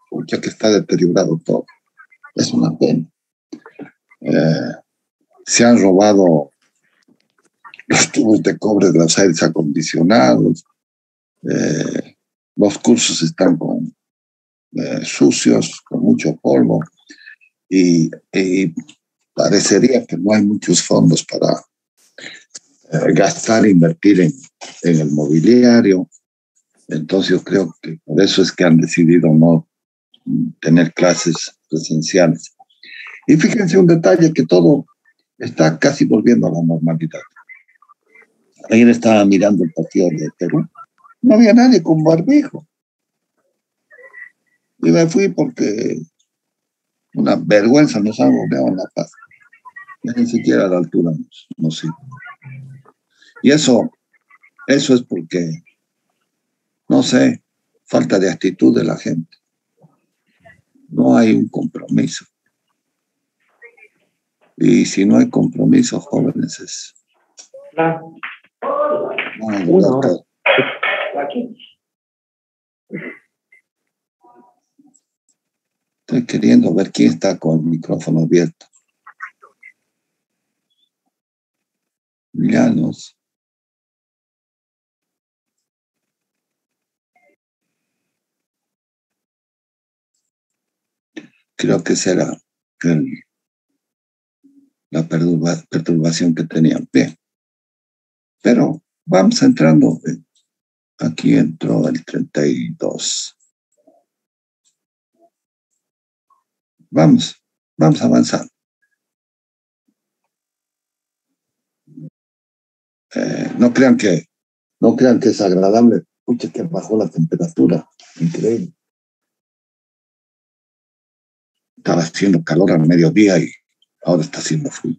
ya que está deteriorado todo. Es una pena. Se han robado los tubos de cobre de los aires acondicionados. Los cursos están sucios, con mucho polvo, y parecería que no hay muchos fondos para gastar e invertir en el mobiliario. Entonces yo creo que por eso es que han decidido no tener clases presenciales. Y fíjense un detalle, que todo está casi volviendo a la normalidad. Ayer estaba mirando el partido de Perú. No había nadie con barbijo. Y me fui porque una vergüenza nos han rodeado en La Paz. Ya ni siquiera a la altura nos sigue. Y eso es porque, no sé, falta de actitud de la gente. No hay un compromiso. Y si no hay compromiso, jóvenes, es... Una hora. Estoy queriendo ver quién está con el micrófono abierto. Llanos. Creo que será la perturbación que tenían. Bien. Pero vamos entrando. Aquí entró el 32. Vamos avanzando. No crean que es agradable. Escuche que bajó la temperatura. Increíble. Estaba haciendo calor al mediodía y ahora está haciendo frío.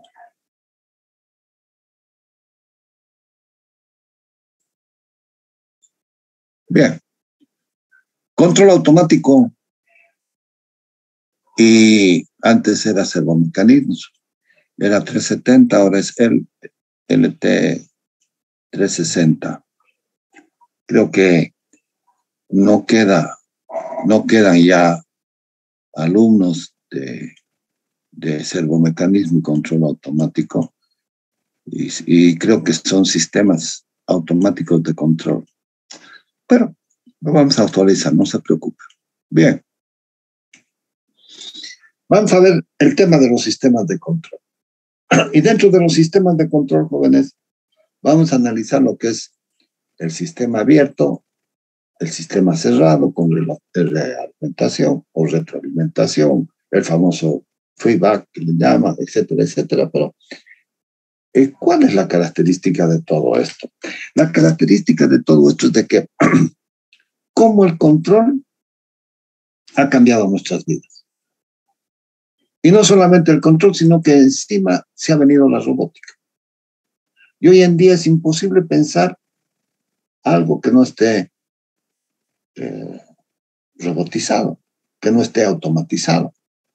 Bien. Control automático. Y antes era servomecanismos. Era 370, ahora es el LT 360. Creo que no quedan ya alumnos de servomecanismo y control automático, y creo que son sistemas automáticos de control. Pero lo vamos a actualizar, no se preocupen. Bien. Vamos a ver el tema de los sistemas de control. Y dentro de los sistemas de control, jóvenes, vamos a analizar lo que es el sistema abierto, el sistema cerrado con realimentación o retroalimentación, el famoso feedback que le llaman, etcétera, etcétera. Pero, ¿cuál es la característica de todo esto? La característica de todo esto es de que cómo el control ha cambiado nuestras vidas. Y no solamente el control, sino que encima se ha venido la robótica. Y hoy en día es imposible pensar algo que no esté robotizado, que no esté automatizado.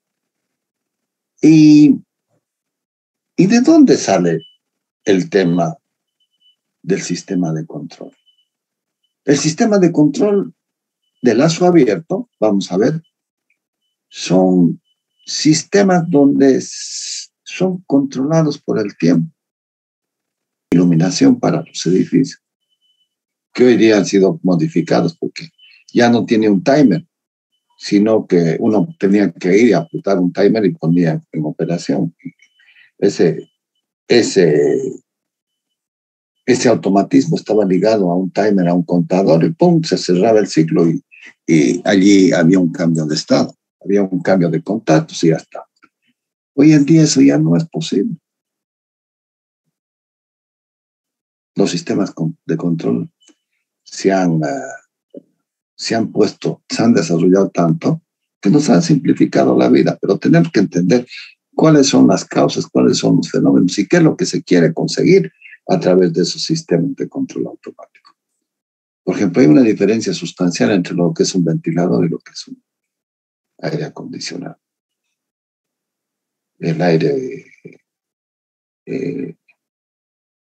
¿Y de dónde sale el tema del sistema de control? El sistema de control de lazo abierto, vamos a ver, son sistemas donde son controlados por el tiempo. Iluminación para los edificios, que hoy día han sido modificados porque ya no tiene un timer, sino que uno tenía que ir a apuntar un timer y ponía en operación. Ese automatismo estaba ligado a un timer, a un contador, y ¡pum!, se cerraba el ciclo y allí había un cambio de estado, había un cambio de contactos y ya está. Hoy en día eso ya no es posible. Los sistemas de control se han desarrollado tanto que nos han simplificado la vida, pero tenemos que entender cuáles son las causas, cuáles son los fenómenos y qué es lo que se quiere conseguir a través de esos sistemas de control automático. Por ejemplo, hay una diferencia sustancial entre lo que es un ventilador y lo que es un aire acondicionado. El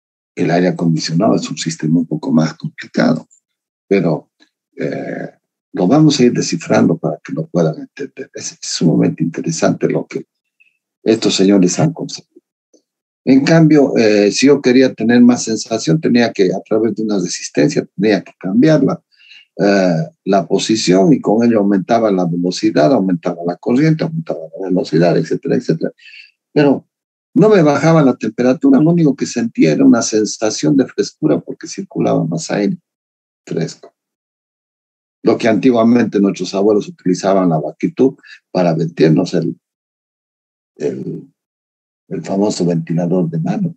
aire acondicionado es un sistema un poco más complicado, pero Lo vamos a ir descifrando para que lo puedan entender. Es sumamente interesante lo que estos señores han conseguido. En cambio, si yo quería tener más sensación, tenía que, a través de una resistencia, tenía que cambiarla. La posición y con ello aumentaba la velocidad, aumentaba la corriente, aumentaba la velocidad, etcétera, etcétera. Pero no me bajaba la temperatura, lo único que sentía era una sensación de frescura porque circulaba más aire fresco. Lo que antiguamente nuestros abuelos utilizaban la vaquitud para ventirnos el, el famoso ventilador de mano.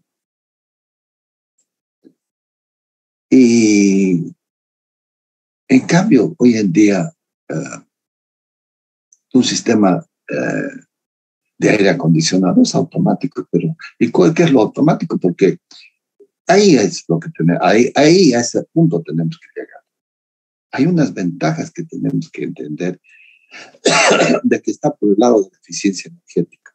Y en cambio, hoy en día, un sistema de aire acondicionado es automático, pero ¿y qué es lo automático? Porque ahí es lo que tenemos, ahí a ese punto tenemos que llegar. Hay unas ventajas que tenemos que entender de que está por el lado de la eficiencia energética.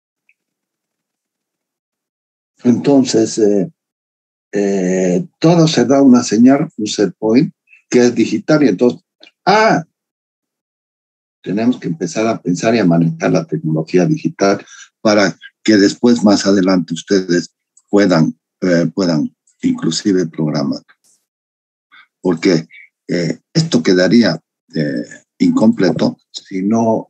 Entonces, todo se da una señal, un set point, que es digital, y entonces, tenemos que empezar a pensar y a manejar la tecnología digital para que después, más adelante, ustedes puedan inclusive programar. Porque esto quedaría incompleto si no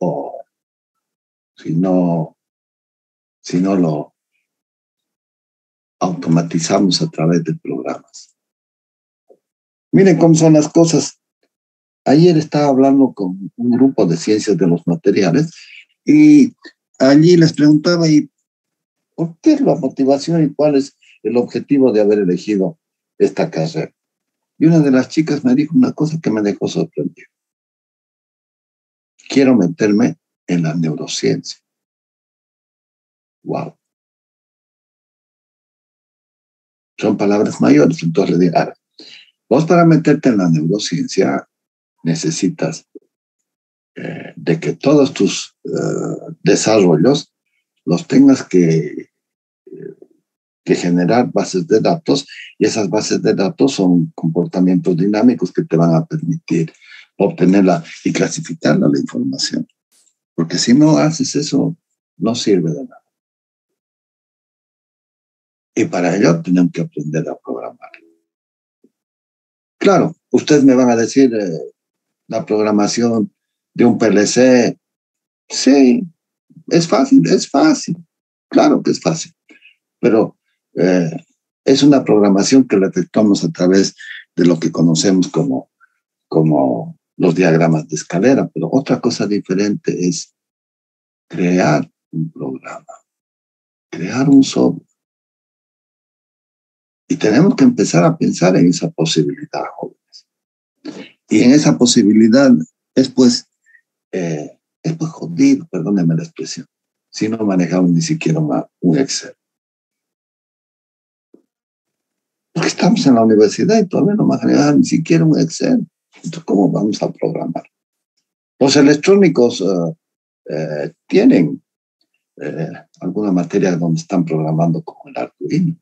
lo automatizamos a través de programas. Miren cómo son las cosas. Ayer estaba hablando con un grupo de ciencias de los materiales y allí les preguntaba, ¿y por qué es la motivación y cuál es el objetivo de haber elegido esta carrera? Y una de las chicas me dijo una cosa que me dejó sorprendido. Quiero meterme en la neurociencia. Wow. Son palabras mayores. Entonces le dije, ahora, vos para meterte en la neurociencia necesitas de que todos tus desarrollos los tengas que generar bases de datos, y esas bases de datos son comportamientos dinámicos que te van a permitir obtenerla y clasificarla la información. Porque si no haces eso, no sirve de nada. Y para ello tenemos que aprender a programar. Claro, ustedes me van a decir la programación de un PLC. Sí, es fácil. Claro que es fácil. Pero es una programación que la efectuamos a través de lo que conocemos como los diagramas de escalera. Pero otra cosa diferente es crear un programa, crear un software. Y tenemos que empezar a pensar en esa posibilidad, jóvenes. Y en esa posibilidad es pues jodido, perdónenme la expresión, si no manejamos ni siquiera un Excel. Porque estamos en la universidad y todavía no manejamos ni siquiera un Excel. Entonces, ¿cómo vamos a programar? Los electrónicos tienen alguna materia donde están programando como el Arduino.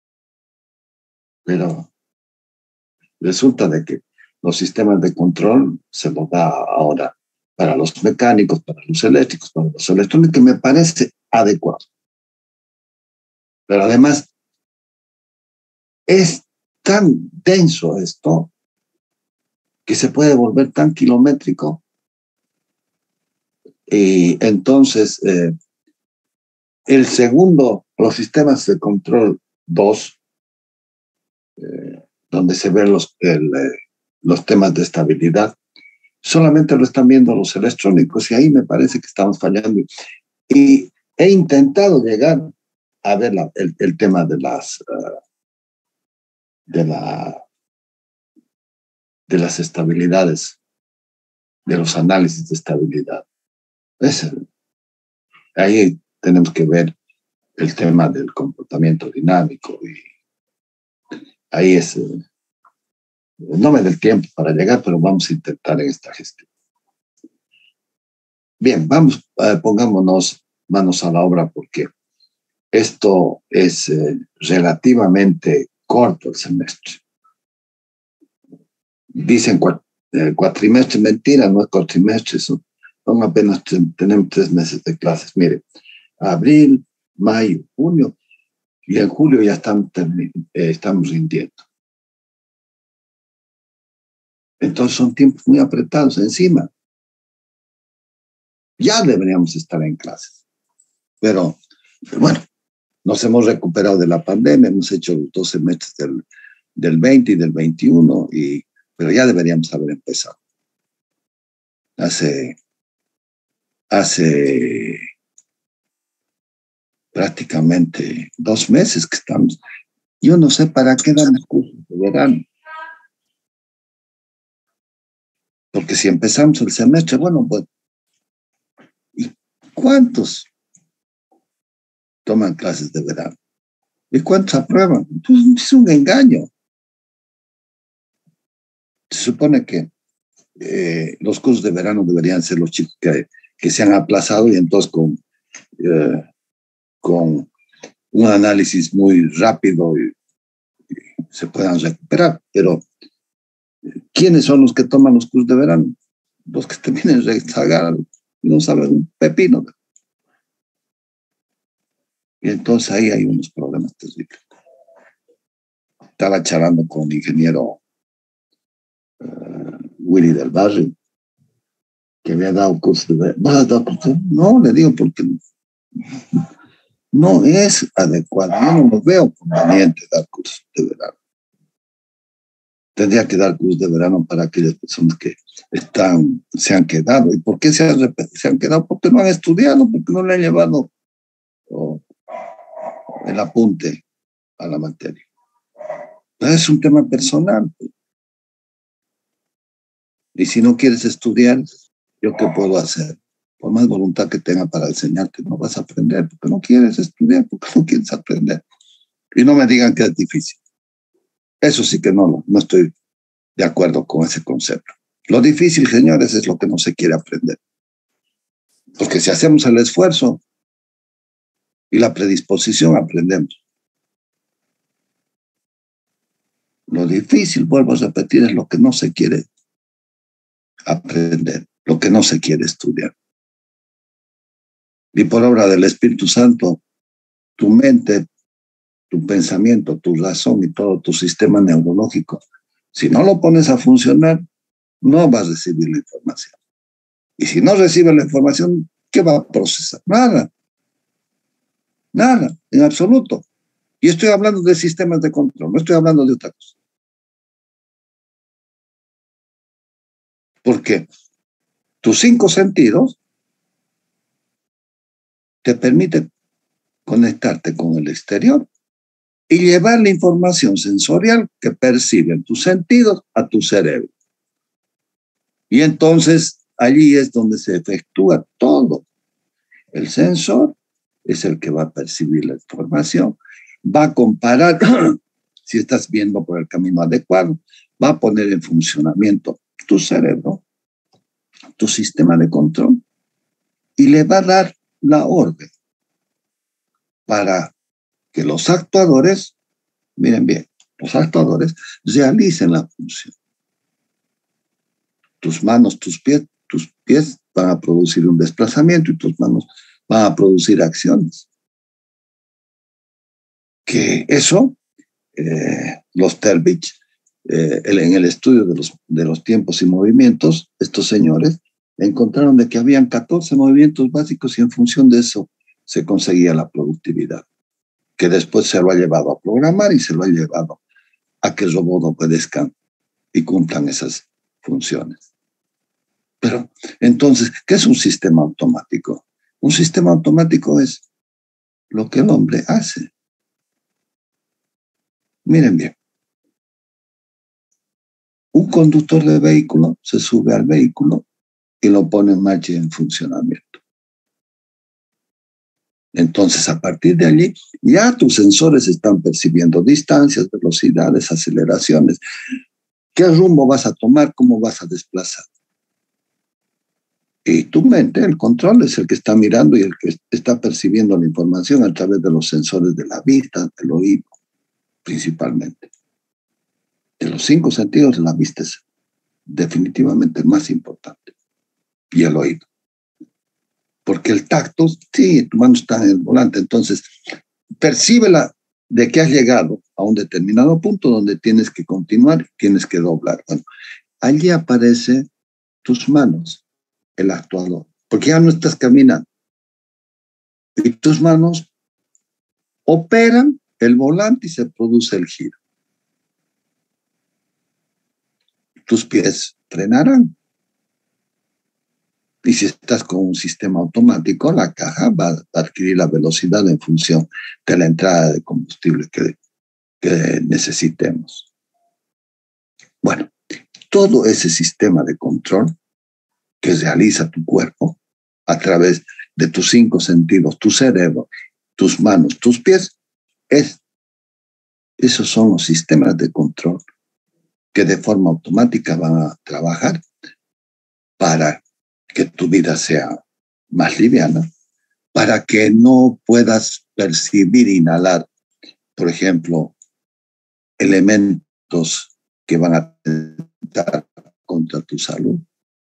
Pero resulta de que los sistemas de control se los da ahora para los mecánicos, para los eléctricos, para los electrónicos, que me parece adecuado. Pero además, es tan denso esto que se puede volver tan kilométrico. Y entonces, el segundo, los sistemas de control 2, donde se ven los temas de estabilidad, solamente lo están viendo los electrónicos, y ahí me parece que estamos fallando. Y he intentado llegar a ver el tema de las estabilidades, de los análisis de estabilidad. Ahí tenemos que ver el tema del comportamiento dinámico, y ahí no me dé el tiempo para llegar, pero vamos a intentar en esta gestión. Bien, pongámonos manos a la obra, porque esto es relativamente corto el semestre. Dicen cuatrimestre, mentira, no es cuatrimestre, son apenas, tenemos 3 meses de clases. Mire, abril, mayo, junio, y en julio ya estamos rindiendo. Entonces son tiempos muy apretados encima. Ya deberíamos estar en clases. Pero, bueno, nos hemos recuperado de la pandemia, hemos hecho los 2 semestres del 20 y del 21, pero ya deberíamos haber empezado. Hace prácticamente 2 meses que estamos. Yo no sé para qué damos cursos de verano. Porque si empezamos el semestre, bueno, ¿y cuántos toman clases de verano? ¿Y cuántos aprueban? Pues es un engaño. Se supone que los cursos de verano deberían ser los chicos que se han aplazado y entonces con un análisis muy rápido y se puedan recuperar. Pero, ¿quiénes son los que toman los cursos de verano? Los que terminan rezagados y no saben un pepino. Y entonces ahí hay unos problemas terribles. Estaba charlando con el ingeniero Willy del Barrio, que había dado cursos de verano. ¿Vas a dar cursos? No, le digo, porque no es adecuado. Yo no lo veo conveniente dar cursos de verano. Tendría que dar cursos de verano para aquellas personas que se han quedado. ¿Y por qué se han quedado? Porque no han estudiado, porque no le han llevado el apunte a la materia. Es un tema personal. Y si no quieres estudiar, ¿yo qué puedo hacer? Por más voluntad que tenga para enseñarte, no vas a aprender, porque no quieres estudiar, porque no quieres aprender. Y no me digan que es difícil. Eso sí que no estoy de acuerdo con ese concepto. Lo difícil, señores, es lo que no se quiere aprender. Porque si hacemos el esfuerzo y la predisposición, aprendemos. Lo difícil, vuelvo a repetir, es lo que no se quiere aprender, lo que no se quiere estudiar. Y por obra del Espíritu Santo, tu mente, tu pensamiento, tu razón y todo tu sistema neurológico, si no lo pones a funcionar, no vas a recibir la información. Y si no recibe la información, ¿qué va a procesar? Nada. Nada, en absoluto. Y estoy hablando de sistemas de control, no estoy hablando de otra cosa. Porque tus 5 sentidos te permiten conectarte con el exterior y llevar la información sensorial que perciben tus sentidos a tu cerebro. Y entonces allí es donde se efectúa todo. El sensor es el que va a percibir la información, va a comparar si estás viendo por el camino adecuado, va a poner en funcionamiento tu cerebro, tu sistema de control, y le va a dar la orden para que los actuadores, miren bien, los actuadores realicen la función. Tus manos, tus pies van a producir un desplazamiento y tus manos van a producir acciones. Que eso, los Terbich, en el estudio de los tiempos y movimientos, estos señores encontraron de que habían 14 movimientos básicos y en función de eso se conseguía la productividad, que después se lo ha llevado a programar y se lo ha llevado a que el robot obedezcan y cumplan esas funciones. Pero entonces, ¿qué es un sistema automático? Un sistema automático es lo que el hombre hace. Miren bien, un conductor de vehículo se sube al vehículo y lo pone en marcha y en funcionamiento. Entonces, a partir de allí, ya tus sensores están percibiendo distancias, velocidades, aceleraciones. ¿Qué rumbo vas a tomar? ¿Cómo vas a desplazar? Y tu mente, el control, es el que está mirando y el que está percibiendo la información a través de los sensores de la vista, del oído, principalmente. De los 5 sentidos, la vista es definitivamente el más importante, y el oído. Porque el tacto, sí, tu mano está en el volante, entonces percíbela de que has llegado a un determinado punto donde tienes que continuar, tienes que doblar. Bueno, allí aparece tus manos, el actuador, porque ya no estás caminando. Y tus manos operan el volante y se produce el giro. Tus pies frenarán. Y si estás con un sistema automático, la caja va a adquirir la velocidad en función de la entrada de combustible que necesitemos. Bueno, todo ese sistema de control que realiza tu cuerpo a través de tus 5 sentidos, tu cerebro, tus manos, tus pies, esos son los sistemas de control que de forma automática van a trabajar para que tu vida sea más liviana, para que no puedas percibir, inhalar, por ejemplo, elementos que van a atentar contra tu salud,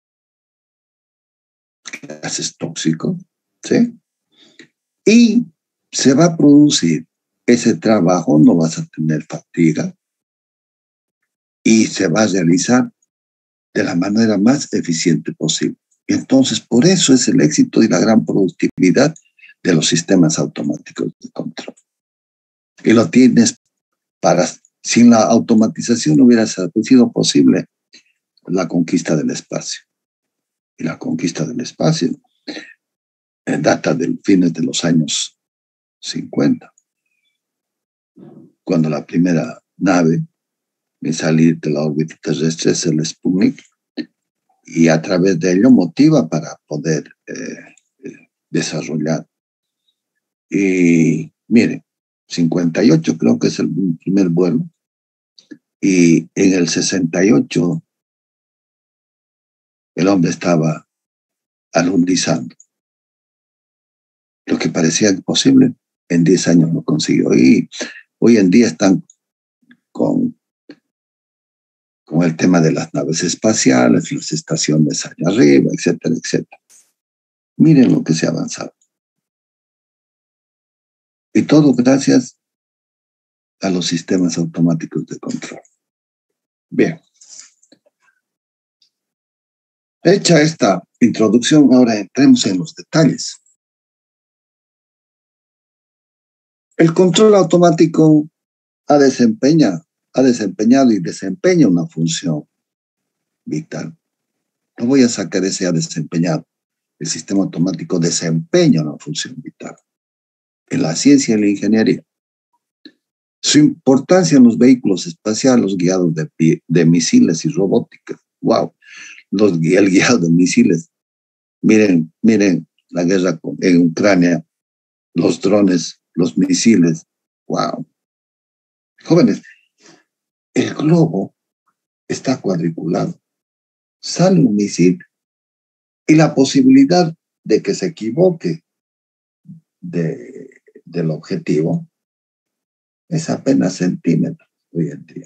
gases tóxicos, ¿sí? Y se va a producir ese trabajo, no vas a tener fatiga y se va a realizar de la manera más eficiente posible. Y entonces, por eso es el éxito y la gran productividad de los sistemas automáticos de control. Y lo tienes sin la automatización no hubiera sido posible la conquista del espacio. Y la conquista del espacio data del fines de los años 50, cuando la primera nave en salir de la órbita terrestre es el Sputnik, y a través de ello motiva para poder desarrollar. Y miren, 58 creo que es el primer vuelo, y en el 68 el hombre estaba alunizando. Lo que parecía imposible, en 10 años lo consiguió. Y hoy en día están con el tema de las naves espaciales, las estaciones allá arriba, etcétera, etcétera. Miren lo que se ha avanzado. Y todo gracias a los sistemas automáticos de control. Bien. Hecha esta introducción, ahora entremos en los detalles. El control automático ha desempeñado y desempeña una función vital. No voy a sacar ese ha desempeñado. El sistema automático desempeña una función vital en la ciencia y la ingeniería. Su importancia en los vehículos espaciales, los guiados de misiles y robótica. ¡Wow! El guiado de misiles. Miren la guerra en Ucrania, los drones, los misiles. ¡Wow! Jóvenes, el globo está cuadriculado. Sale un misil y la posibilidad de que se equivoque del objetivo es apenas centímetros hoy en día.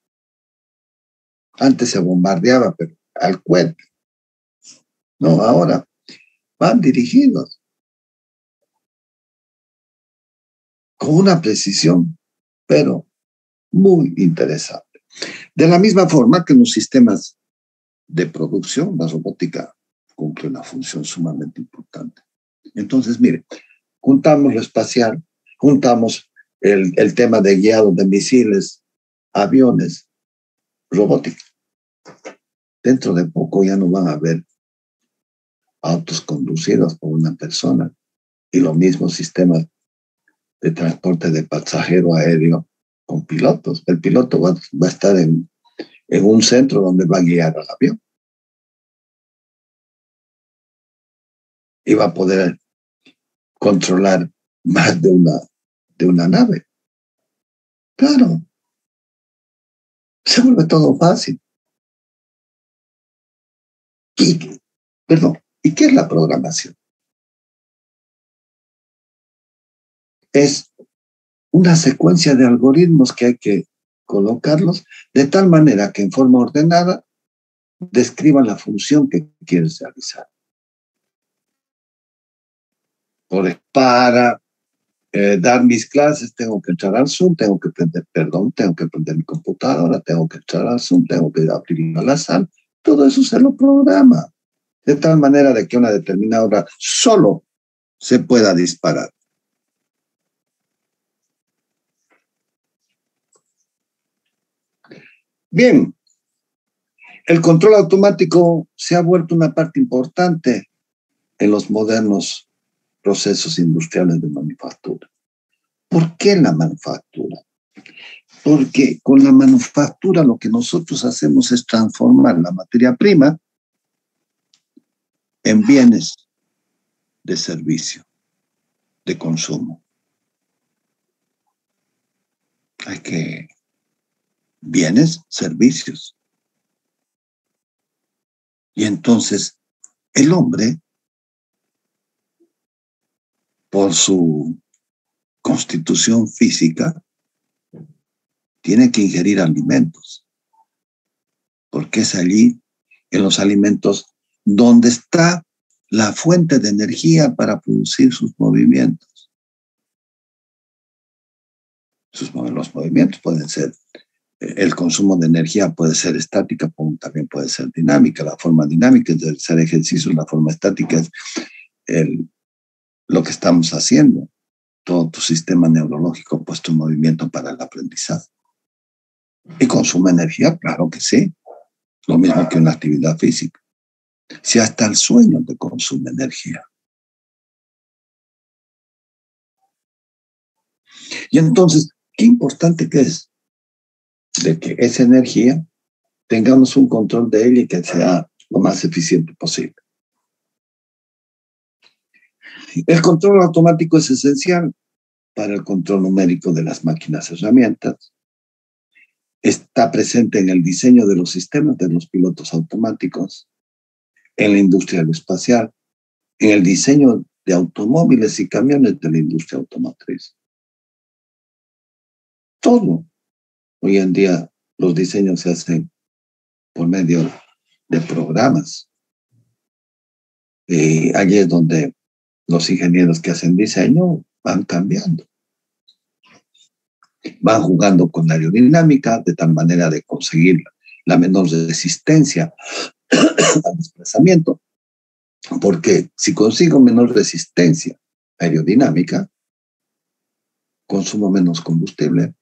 Antes se bombardeaba, pero al cohete. No, ahora van dirigidos con una precisión, pero muy interesante. De la misma forma que en los sistemas de producción, la robótica cumple una función sumamente importante. Entonces, mire, juntamos lo espacial, juntamos el tema de guiado de misiles, aviones, robótica. Dentro de poco ya no van a haber autos conducidos por una persona, y los mismos sistemas de transporte de pasajero aéreo con pilotos. El piloto va a estar en un centro donde va a guiar al avión. Y va a poder controlar más de una nave. Claro, se vuelve todo fácil. ¿Y qué es la programación? Es una secuencia de algoritmos que hay que colocarlos de tal manera que en forma ordenada describa la función que quieres realizar. Para dar mis clases tengo que entrar al Zoom, tengo que prender mi computadora, tengo que entrar al Zoom, tengo que abrir la sala. Todo eso se lo programa, de tal manera de que a una determinada hora solo se pueda disparar. Bien, el control automático se ha vuelto una parte importante en los modernos procesos industriales de manufactura. ¿Por qué la manufactura? Porque con la manufactura lo que nosotros hacemos es transformar la materia prima en bienes de servicio, de consumo. Hay que bienes, servicios. Y entonces el hombre, por su constitución física, tiene que ingerir alimentos, porque es allí, en los alimentos, donde está la fuente de energía para producir sus movimientos. Los movimientos pueden ser, el consumo de energía puede ser estática, como también puede ser dinámica. La forma dinámica es realizar ejercicios, la forma estática es lo que estamos haciendo. Todo tu sistema neurológico puesto en movimiento para el aprendizaje. ¿Y consume energía? Claro que sí. Lo mismo que una actividad física. Si hasta el sueño te consume energía. Y entonces, qué importante que es de que esa energía tengamos un control de ella y que sea lo más eficiente posible. El control automático es esencial para el control numérico de las máquinas herramientas. Está presente en el diseño de los sistemas de los pilotos automáticos, en la industria aeroespacial, en el diseño de automóviles y camiones de la industria automotriz. Todo. Hoy en día los diseños se hacen por medio de programas. Allí es donde los ingenieros que hacen diseño van cambiando. Van jugando con la aerodinámica de tal manera de conseguir la menor resistencia al desplazamiento, porque si consigo menor resistencia aerodinámica, consumo menos combustible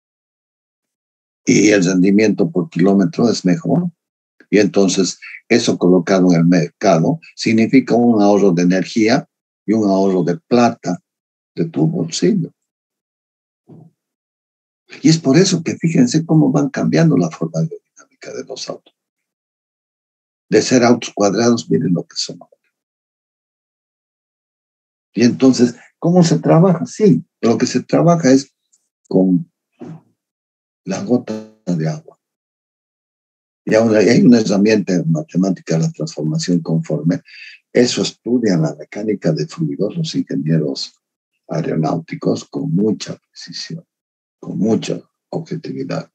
y el rendimiento por kilómetro es mejor. Y entonces eso colocado en el mercado significa un ahorro de energía y un ahorro de plata de tu bolsillo. Y es por eso que fíjense cómo van cambiando la forma aerodinámica de los autos. De ser autos cuadrados, miren lo que son. Y entonces, ¿cómo se trabaja? Sí, lo que se trabaja es con la gota de agua. Y ahora hay una herramienta matemática de la transformación conforme. Eso estudian la mecánica de fluidos los ingenieros aeronáuticos con mucha precisión, con mucha objetividad.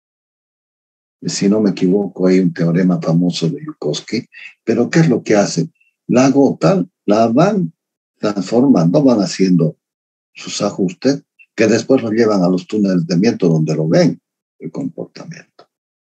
Si no me equivoco, hay un teorema famoso de Yukovsky, pero ¿qué es lo que hace? La gota la van transformando, van haciendo sus ajustes, que después lo llevan a los túneles de viento donde lo ven el comportamiento.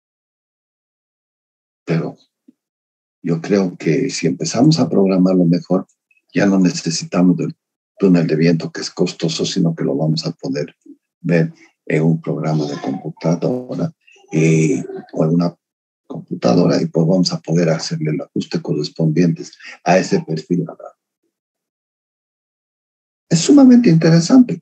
Pero yo creo que si empezamos a programarlo mejor, ya no necesitamos del túnel de viento que es costoso, sino que lo vamos a poder ver en un programa de computadora o en una computadora y pues vamos a poder hacerle el ajuste correspondiente a ese perfil. Es sumamente interesante.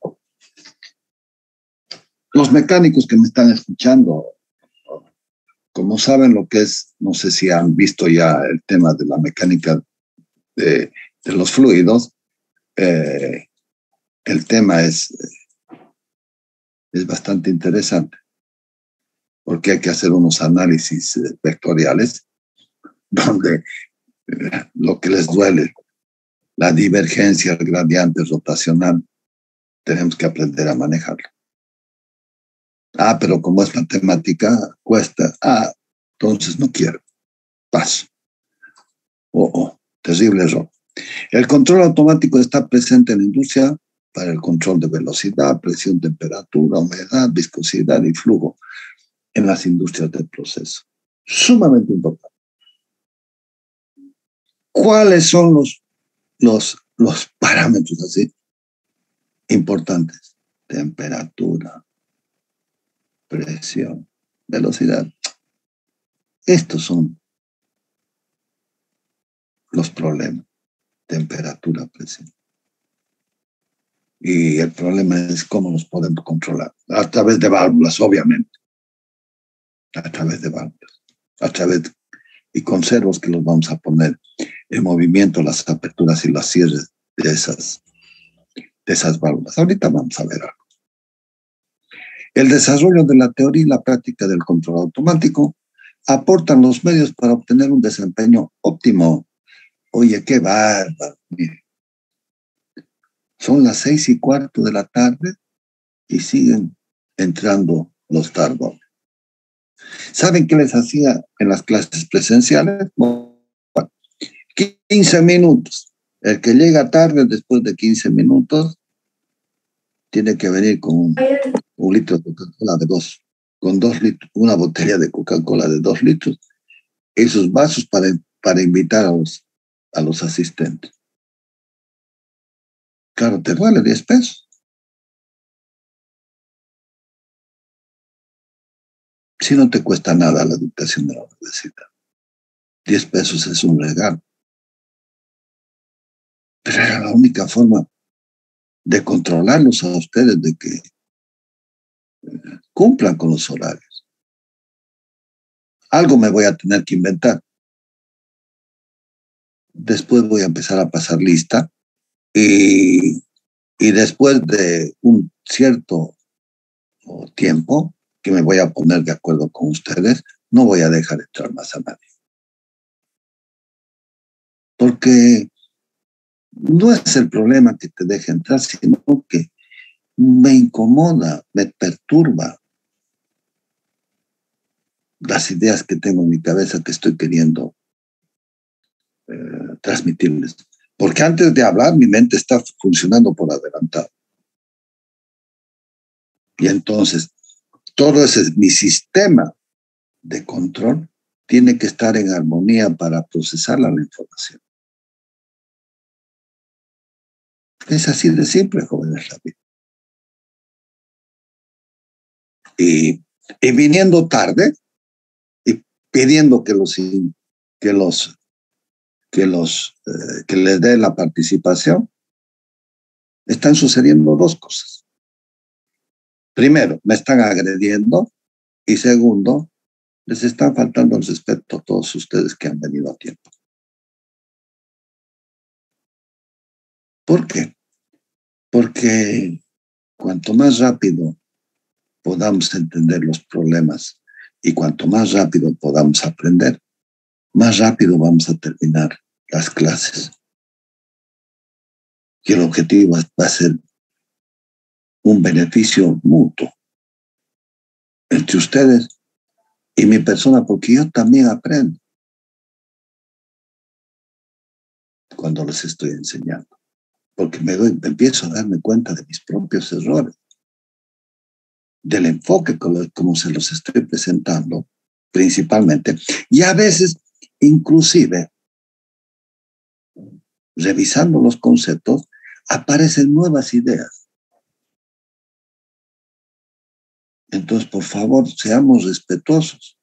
Los mecánicos que me están escuchando, como saben lo que es, no sé si han visto ya el tema de la mecánica de los fluidos, el tema es bastante interesante, porque hay que hacer unos análisis vectoriales donde lo que les duele, la divergencia, el gradiente rotacional, tenemos que aprender a manejarlo. Pero como es matemática, cuesta. Entonces no quiero. Paso. Terrible error. El control automático está presente en la industria para el control de velocidad, presión, temperatura, humedad, viscosidad y flujo en las industrias del proceso. Sumamente importante. ¿Cuáles son los parámetros así importantes? Temperatura, presión, velocidad. Estos son los problemas. Temperatura, presión. Y el problema es cómo los podemos controlar. A través de válvulas, obviamente. A través de válvulas. Y con servos que los vamos a poner en movimiento, las aperturas y las cierres de esas válvulas. Ahorita vamos a ver algo. El desarrollo de la teoría y la práctica del control automático aportan los medios para obtener un desempeño óptimo. Oye, qué bárbaro. Mire. Son las 6:15 de la tarde y siguen entrando los tardos. ¿Saben qué les hacía en las clases presenciales? Bueno, 15 minutos. El que llega tarde, después de 15 minutos, tiene que venir con un litro de Coca-Cola de 2 litros, una botella de Coca-Cola de 2 litros, y sus vasos para invitar a los asistentes. Claro, te vale 10 pesos. Si no te cuesta nada la educación de la universidad. 10 pesos es un regalo. Pero era la única forma de controlarlos a ustedes, de que cumplan con los horarios. Algo me voy a tener que inventar. Después voy a empezar a pasar lista y después de un cierto tiempo que me voy a poner de acuerdo con ustedes, no voy a dejar entrar más a nadie. Porque no es el problema que te deje entrar, sino que me incomoda, me perturba las ideas que tengo en mi cabeza que estoy queriendo transmitirles. Porque antes de hablar, mi mente está funcionando por adelantado. Y entonces, todo ese mi sistema de control tiene que estar en armonía para procesar la información. Es así de simple, jóvenes. Y viniendo tarde y pidiendo que les dé la participación, están sucediendo dos cosas. Primero, me están agrediendo, y segundo, les están faltando el respeto a todos ustedes que han venido a tiempo. ¿Por qué? Porque cuanto más rápido podamos entender los problemas y cuanto más rápido podamos aprender, más rápido vamos a terminar las clases. Y el objetivo va a ser un beneficio mutuo entre ustedes y mi persona, porque yo también aprendo cuando les estoy enseñando, porque empiezo a darme cuenta de mis propios errores, del enfoque como se los estoy presentando principalmente, y a veces inclusive revisando los conceptos aparecen nuevas ideas. Entonces, por favor, seamos respetuosos.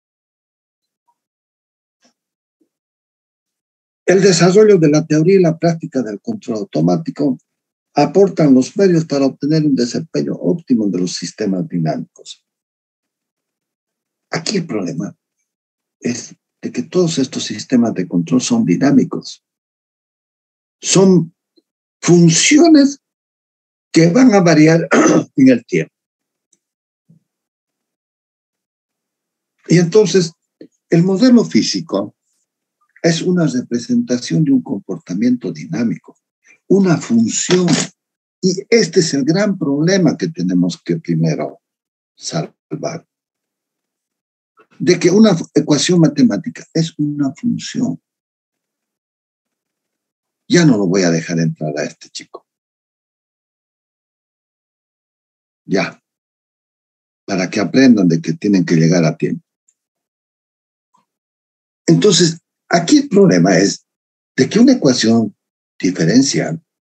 El desarrollo de la teoría y la práctica del control automático aportan los medios para obtener un desempeño óptimo de los sistemas dinámicos. Aquí el problema es de que todos estos sistemas de control son dinámicos. Son funciones que van a variar en el tiempo. Y entonces, el modelo físico es una representación de un comportamiento dinámico, una función. Y este es el gran problema que tenemos que primero salvar. de que una ecuación matemática es una función. Ya no lo voy a dejar entrar a este chico. Ya. Para que aprendan de que tienen que llegar a tiempo. Entonces, aquí el problema es de que una ecuación diferencial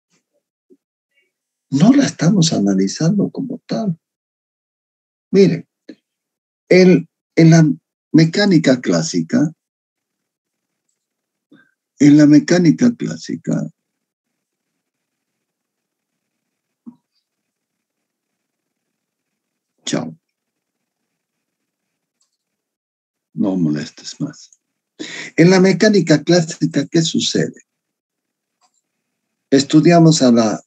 no la estamos analizando como tal. Miren, en la mecánica clásica, chao, no molestes más. En la mecánica clásica, ¿qué sucede? Estudiamos a la...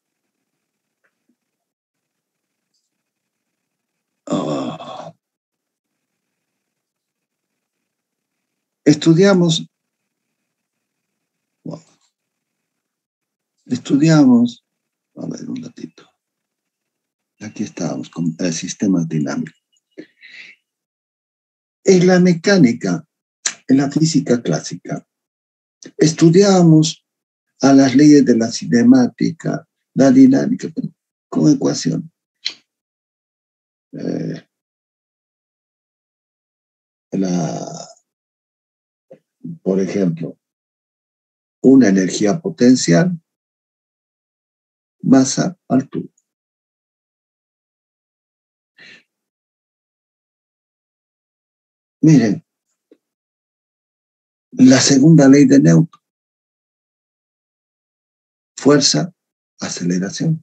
estudiamos, a ver un ratito, aquí estábamos con el sistema dinámico. En la mecánica, en la física clásica, estudiamos a las leyes de la cinemática, la dinámica, con ecuación. Por ejemplo, una energía potencial, masa, altura. Miren, la segunda ley de Newton, fuerza, aceleración.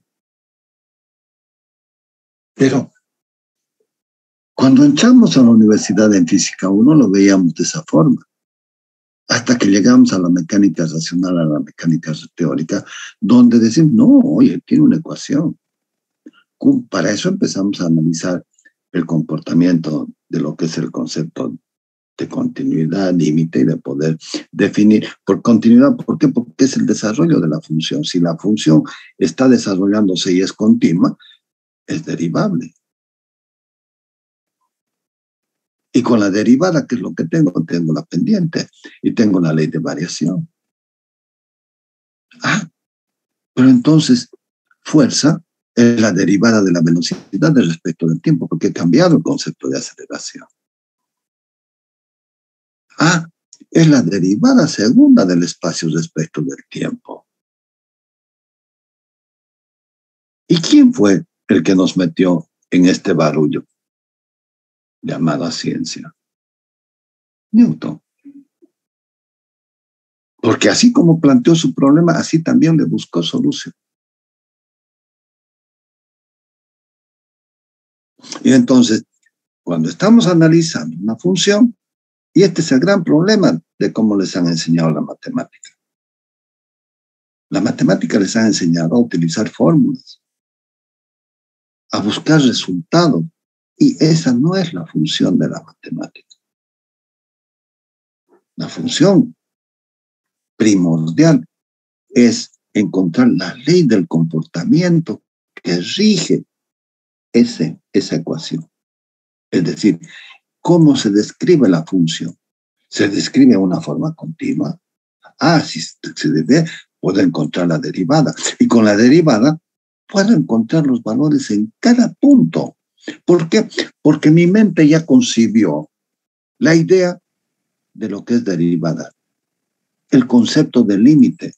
Pero cuando entramos a la universidad en física 1 lo veíamos de esa forma, hasta que llegamos a la mecánica racional, a la mecánica teórica, donde decimos, no, oye, tiene una ecuación. Para eso empezamos a analizar el comportamiento de lo que es el concepto de continuidad, límite y de poder definir por continuidad. ¿Por qué? Porque es el desarrollo de la función. Si la función está desarrollándose y es continua, es derivable. Y con la derivada, ¿qué es lo que tengo? Tengo la pendiente y tengo la ley de variación. Pero entonces, fuerza es la derivada de la velocidad respecto del tiempo, porque he cambiado el concepto de aceleración. Es la derivada segunda del espacio respecto del tiempo. ¿Y quién fue el que nos metió en este barullo llamada ciencia? Newton. Porque así como planteó su problema, así también le buscó solución. Y entonces, cuando estamos analizando una función, y este es el gran problema de cómo les han enseñado la matemática. La matemática les ha enseñado a utilizar fórmulas, a buscar resultados, y esa no es la función de la matemática. La función primordial es encontrar la ley del comportamiento que rige esa ecuación. Es decir, ¿cómo se describe la función? Se describe de una forma continua. Si se debe, puedo encontrar la derivada. Y con la derivada puedo encontrar los valores en cada punto. ¿Por qué? Porque mi mente ya concibió la idea de lo que es derivada, el concepto de límite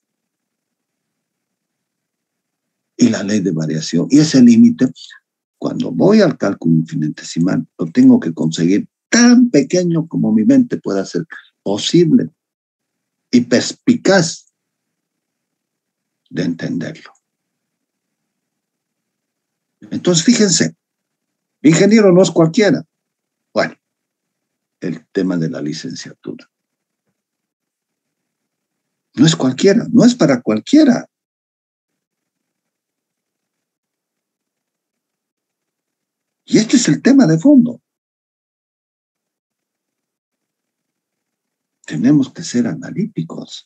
y la ley de variación. Y ese límite, cuando voy al cálculo infinitesimal, lo tengo que conseguir tan pequeño como mi mente pueda ser posible y perspicaz de entenderlo. Entonces, fíjense, ingeniero no es cualquiera. Bueno, el tema de la licenciatura. No es cualquiera, no es para cualquiera. Y este es el tema de fondo. Tenemos que ser analíticos.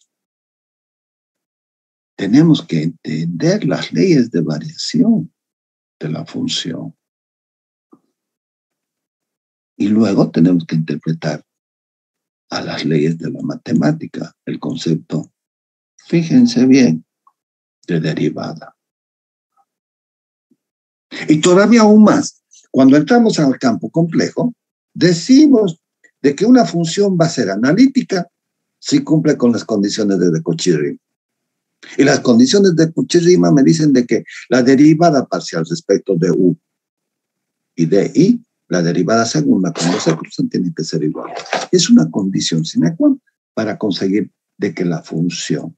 Tenemos que entender las leyes de variación de la función. Y luego tenemos que interpretar a las leyes de la matemática, el concepto, fíjense bien, de derivada. Y todavía aún más, cuando entramos al campo complejo, decimos de que una función va a ser analítica si cumple con las condiciones de Cauchy-Riemann. Y las condiciones de Cauchy-Riemann me dicen de que la derivada parcial respecto de U y de I, la derivada segunda cuando se cruzan tiene que ser igual. Es una condición sine qua non para conseguir de que la función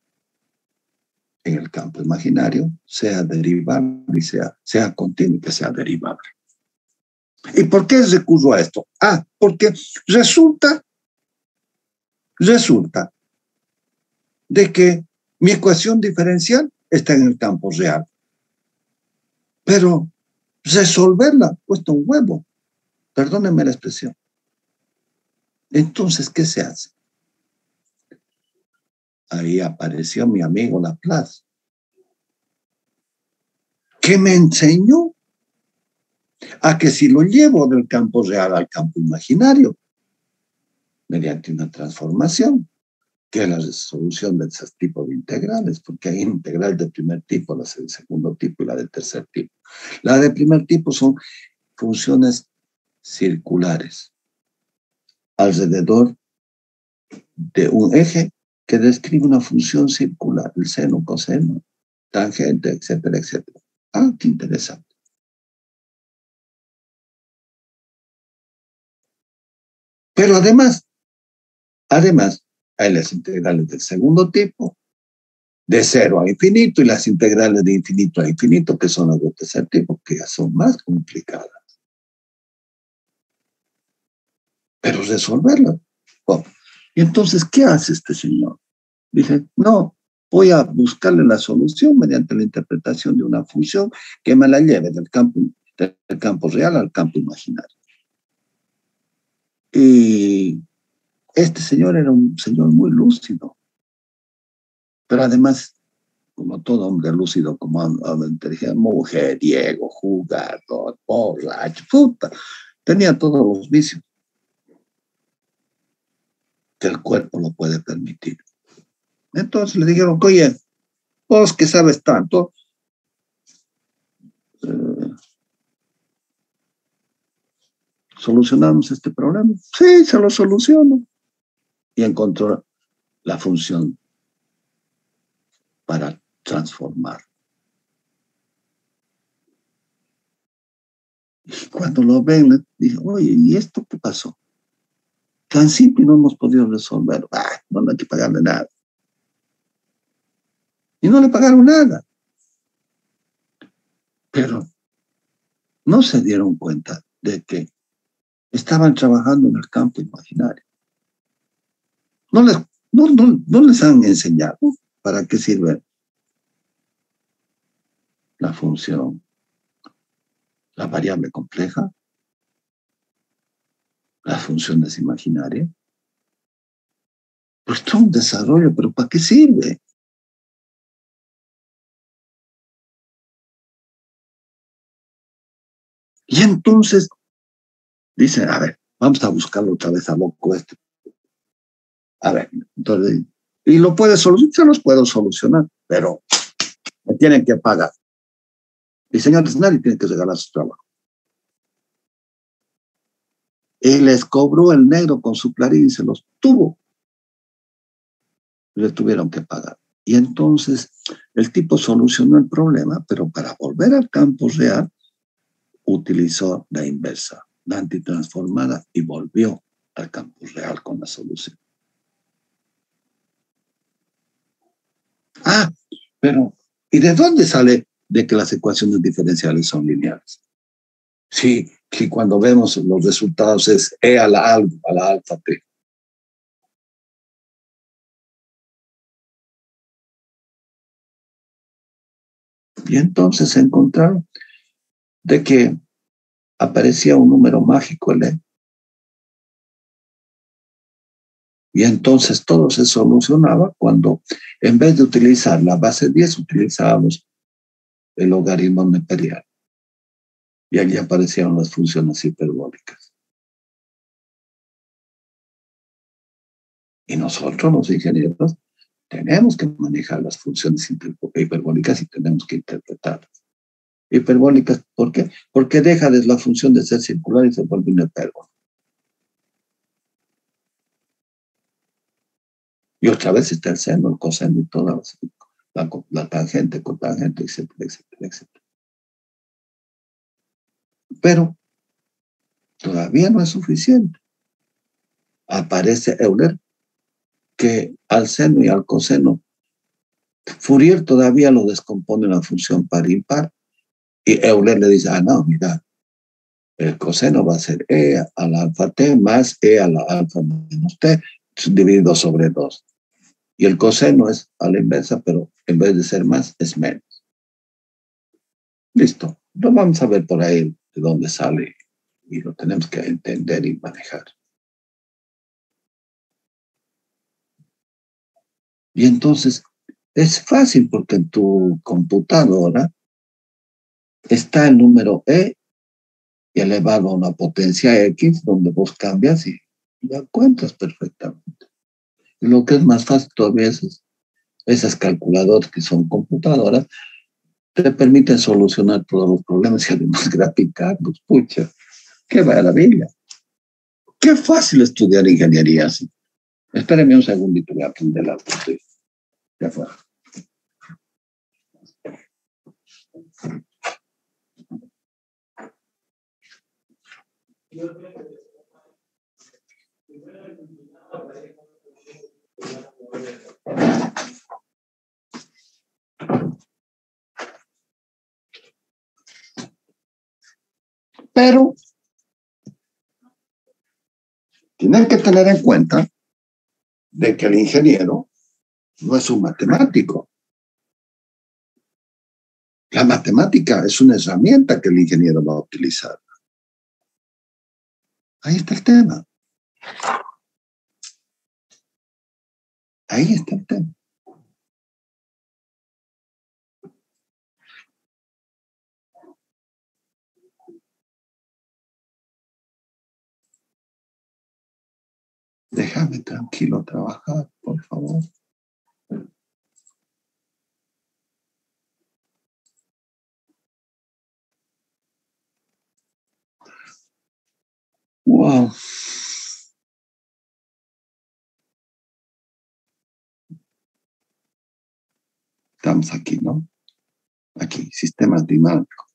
en el campo imaginario sea derivable y sea continua y que sea derivable. ¿Y por qué recurro a esto? Porque resulta de que mi ecuación diferencial está en el campo real. Pero resolverla cuesta un huevo. Perdónenme la expresión. Entonces, ¿qué se hace? Ahí apareció mi amigo Laplace, que me enseñó a que si lo llevo del campo real al campo imaginario, mediante una transformación, que es la resolución de esos tipos de integrales, porque hay integral de primer tipo, la de segundo tipo y la de tercer tipo. La de primer tipo son funciones circulares alrededor de un eje que describe una función circular, el seno, coseno, tangente, etcétera, etcétera. Qué interesante. Pero además, hay las integrales del segundo tipo, de 0 a infinito, y las integrales de infinito a infinito, que son las del tercer tipo, que ya son más complicadas. Pero resolverlas. Y entonces, ¿qué hace este señor? Dice, no, voy a buscarle la solución mediante la interpretación de una función que me la lleve del campo real al campo imaginario. Y este señor era un señor muy lúcido, pero además, como todo hombre lúcido, como inteligente, mujeriego, jugador, borracho, puta, tenía todos los vicios que el cuerpo lo puede permitir. Entonces le dijeron, oye, vos que sabes tanto, ¿solucionamos este problema? Sí, se lo soluciono. Y encontró la función para transformar. Y cuando lo ven, le dije, oye, ¿y esto qué pasó? Tan simple no hemos podido resolver. No hay que pagarle nada. Y no le pagaron nada. Pero no se dieron cuenta de que estaban trabajando en el campo imaginario. No les han enseñado para qué sirve la función, la variable compleja, las funciones imaginarias. Pues todo un desarrollo, pero ¿para qué sirve? Y entonces dicen, a ver, vamos a buscarlo otra vez a loco este. A ver, entonces, y lo puede solucionar, se los puedo solucionar, pero me tienen que pagar. Y señores, nadie tiene que regalar su trabajo. Y les cobró el negro con su clarín y se los tuvo. Le tuvieron que pagar. Y entonces el tipo solucionó el problema, pero para volver al campo real, utilizó la inversa, la antitransformada, y volvió al campo real con la solución. Pero ¿y de dónde sale de que las ecuaciones diferenciales son lineales? Sí, que cuando vemos los resultados es E a la alfa P. Y entonces se encontraron de que aparecía un número mágico, el E. Y entonces todo se solucionaba cuando, en vez de utilizar la base 10, utilizábamos el logaritmo neperiano. Y allí aparecieron las funciones hiperbólicas. Y nosotros, los ingenieros, tenemos que manejar las funciones hiperbólicas y tenemos que interpretarlas. Hiperbólicas, ¿por qué? Porque deja de la función de ser circular y se vuelve una hipérbola. Y otra vez está el seno, el coseno y todas la tangente, cotangente, etcétera, etcétera, etcétera. Pero todavía no es suficiente. Aparece Euler, que al seno y al coseno, Fourier todavía lo descompone en la función par-impar, y Euler le dice, no, mira, el coseno va a ser E al alfa t más E a la alfa menos t, dividido sobre 2. Y el coseno es a la inversa, pero en vez de ser más, es menos. Listo. Lo vamos a ver por ahí de dónde sale y lo tenemos que entender y manejar. Y entonces es fácil porque en tu computadora está el número E elevado a una potencia X, donde vos cambias y ya encuentras perfectamente. Y lo que es más fácil todavía es esas calculadoras que son computadoras, te permiten solucionar todos los problemas y además graficarlos. Pucha, qué maravilla. Qué fácil estudiar ingeniería así. Espéreme un segundito, voy a aprender la botella. Ya fue. Pero tienen que tener en cuenta de que el ingeniero no es un matemático. La matemática es una herramienta que el ingeniero va a utilizar. Ahí está el tema. Ahí está el tema. Déjame tranquilo trabajar, por favor. Wow. Estamos aquí, ¿no? Aquí, sistemas dinámicos.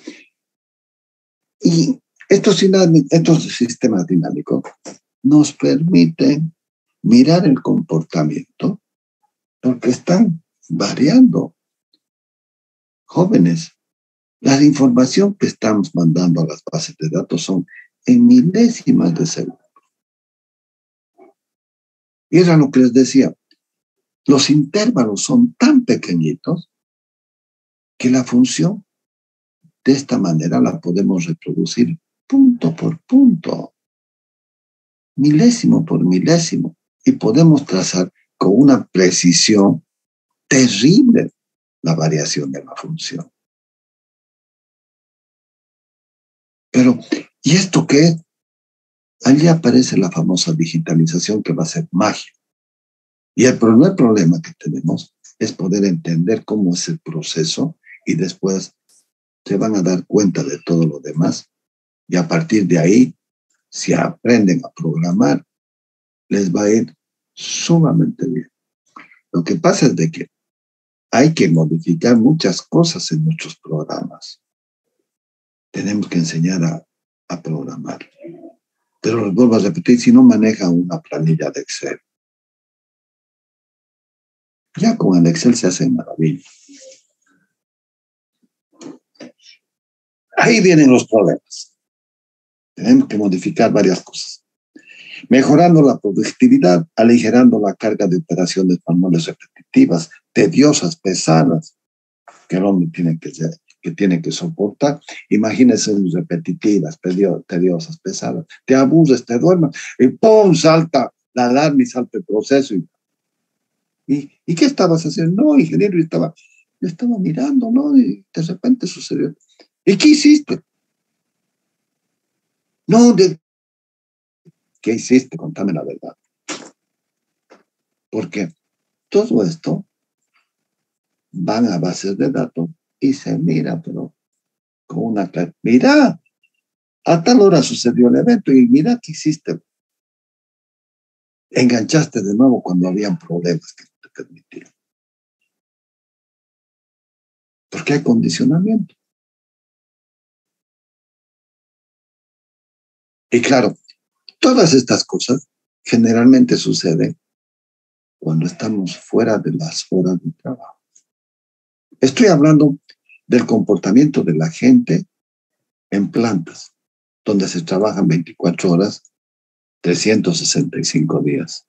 Y estos sistemas dinámicos nos permiten mirar el comportamiento porque están variando. Jóvenes, la información que estamos mandando a las bases de datos son en milésimas de segundo. Y era lo que les decía, los intervalos son tan pequeñitos que la función de esta manera la podemos reproducir punto por punto, milésimo por milésimo, y podemos trazar con una precisión terrible la variación de la función. Pero, ¿y esto qué es? Allí aparece la famosa digitalización que va a ser magia. Y el primer problema que tenemos es poder entender cómo es el proceso y después se van a dar cuenta de todo lo demás. Y a partir de ahí, si aprenden a programar, les va a ir sumamente bien. Lo que pasa es de que hay que modificar muchas cosas en nuestros programas. Tenemos que enseñar a programar. Pero les vuelvo a repetir, si no manejan una planilla de Excel, ya con el Excel se hacen maravillas. Ahí vienen los problemas. Tenemos que modificar varias cosas. Mejorando la productividad, aligerando la carga de operaciones manuales repetitivas, tediosas, pesadas, que el hombre tiene que soportar. Imagínense repetitivas, tediosas, pesadas. Te aburres, te duermes, y ¡pum! Salta la alarma y salta el proceso. ¿Y qué estabas haciendo? No, ingeniero, yo estaba mirando, ¿no? Y de repente sucedió. ¿Y qué hiciste? No, ¿qué hiciste? Contame la verdad. Porque todo esto van a bases de datos y se mira, pero con una claridad. Mira, a tal hora sucedió el evento y mira que hiciste. Enganchaste de nuevo cuando habían problemas que no te permitían. Porque hay condicionamiento. Y claro, todas estas cosas generalmente suceden cuando estamos fuera de las horas de trabajo. Estoy hablando del comportamiento de la gente en plantas, donde se trabajan 24 horas, 365 días.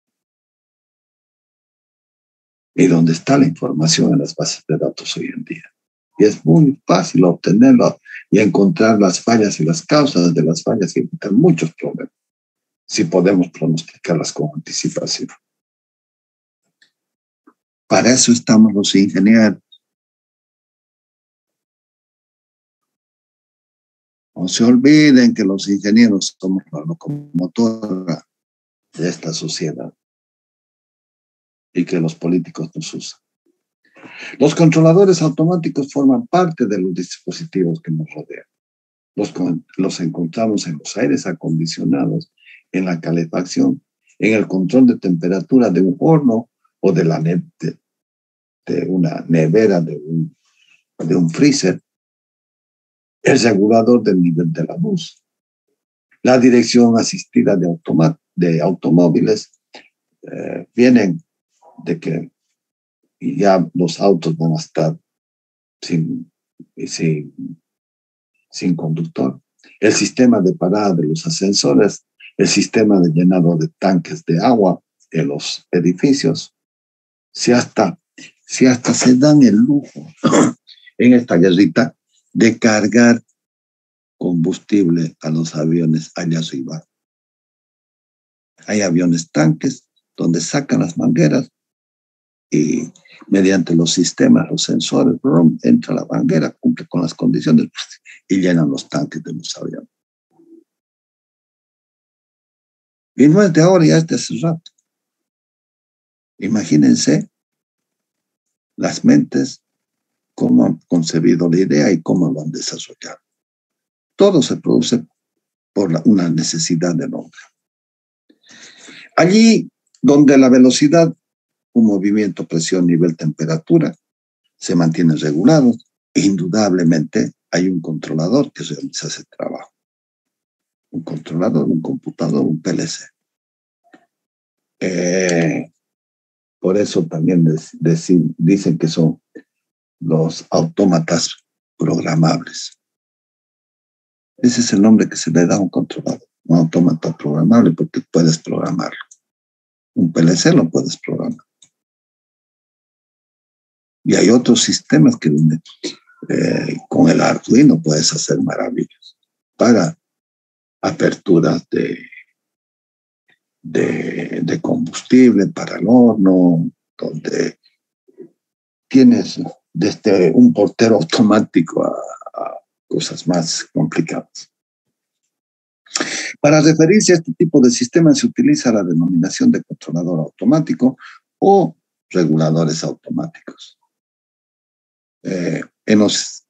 Y donde está la información en las bases de datos hoy en día. Y es muy fácil obtenerlo y encontrar las fallas y las causas de las fallas y evitar muchos problemas, si podemos pronosticarlas con anticipación. Para eso estamos los ingenieros. No se olviden que los ingenieros somos la locomotora de esta sociedad y que los políticos nos usan. Los controladores automáticos forman parte de los dispositivos que nos rodean. Los encontramos en los aires acondicionados, en la calefacción, en el control de temperatura de un horno o de una nevera, de un freezer, el regulador del nivel de la luz, la dirección asistida de automóviles. Vienen de que ya los autos van a estar sin conductor. El sistema de parada de los ascensores, el sistema de llenado de tanques de agua en los edificios. Si hasta se dan el lujo en esta guerrita de cargar combustible a los aviones allá arriba. Hay aviones tanques donde sacan las mangueras y mediante los sistemas, los sensores, entra la manguera, cumple con las condiciones y llenan los tanques de los aviones. Y no es de ahora, ya es de hace rato. Imagínense las mentes, cómo han concebido la idea y cómo lo han desarrollado. Todo se produce por una necesidad del hombre. Allí donde la velocidad, un movimiento, presión, nivel, temperatura, se mantienen regulados, indudablemente hay un controlador que realiza ese trabajo. Un controlador, un computador, un PLC. Por eso también dicen que son los autómatas programables. Ese es el nombre que se le da a un controlador, un autómata programable, porque puedes programarlo. Un PLC lo puedes programar. Y hay otros sistemas que con el Arduino puedes hacer maravillas para aperturas de combustible para el horno, donde tienes desde un portero automático a cosas más complicadas. Para referirse a este tipo de sistemas se utiliza la denominación de controlador automático o reguladores automáticos. En los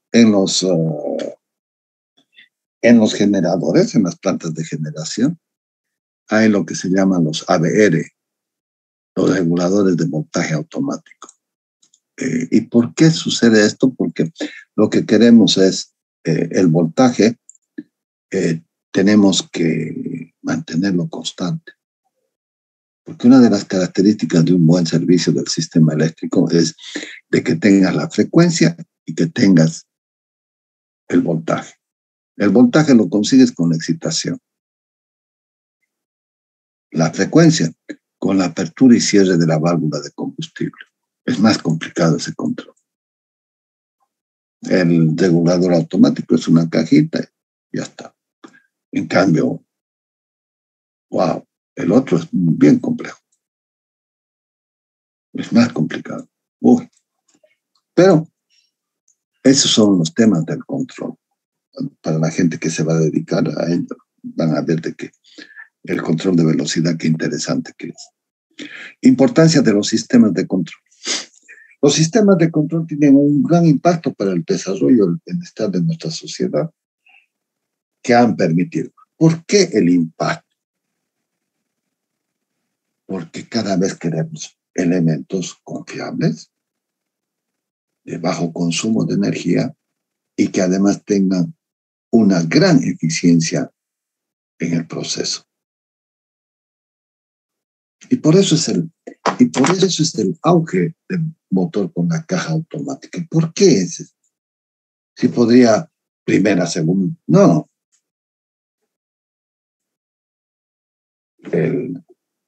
generadores, en las plantas de generación, hay lo que se llaman los ABR, los reguladores de voltaje automático. ¿Y por qué sucede esto? Porque lo que queremos es el voltaje, tenemos que mantenerlo constante. Porque una de las características de un buen servicio del sistema eléctrico es de que tengas la frecuencia y que tengas el voltaje. El voltaje lo consigues con la excitación. La frecuencia con la apertura y cierre de la válvula de combustible. Es más complicado ese control. El regulador automático es una cajita y ya está. En cambio, wow, el otro es bien complejo. Es más complicado. Uy. Pero esos son los temas del control. Para la gente que se va a dedicar a ello, van a ver de que el control de velocidad, qué interesante que es. Importancia de los sistemas de control. Los sistemas de control tienen un gran impacto para el desarrollo y el bienestar de nuestra sociedad que han permitido. ¿Por qué el impacto? Porque cada vez queremos elementos confiables, de bajo consumo de energía y que además tengan una gran eficiencia en el proceso. Y por eso es el auge del motor con la caja automática. ¿Por qué es eso? Si podría primera, segunda. No. El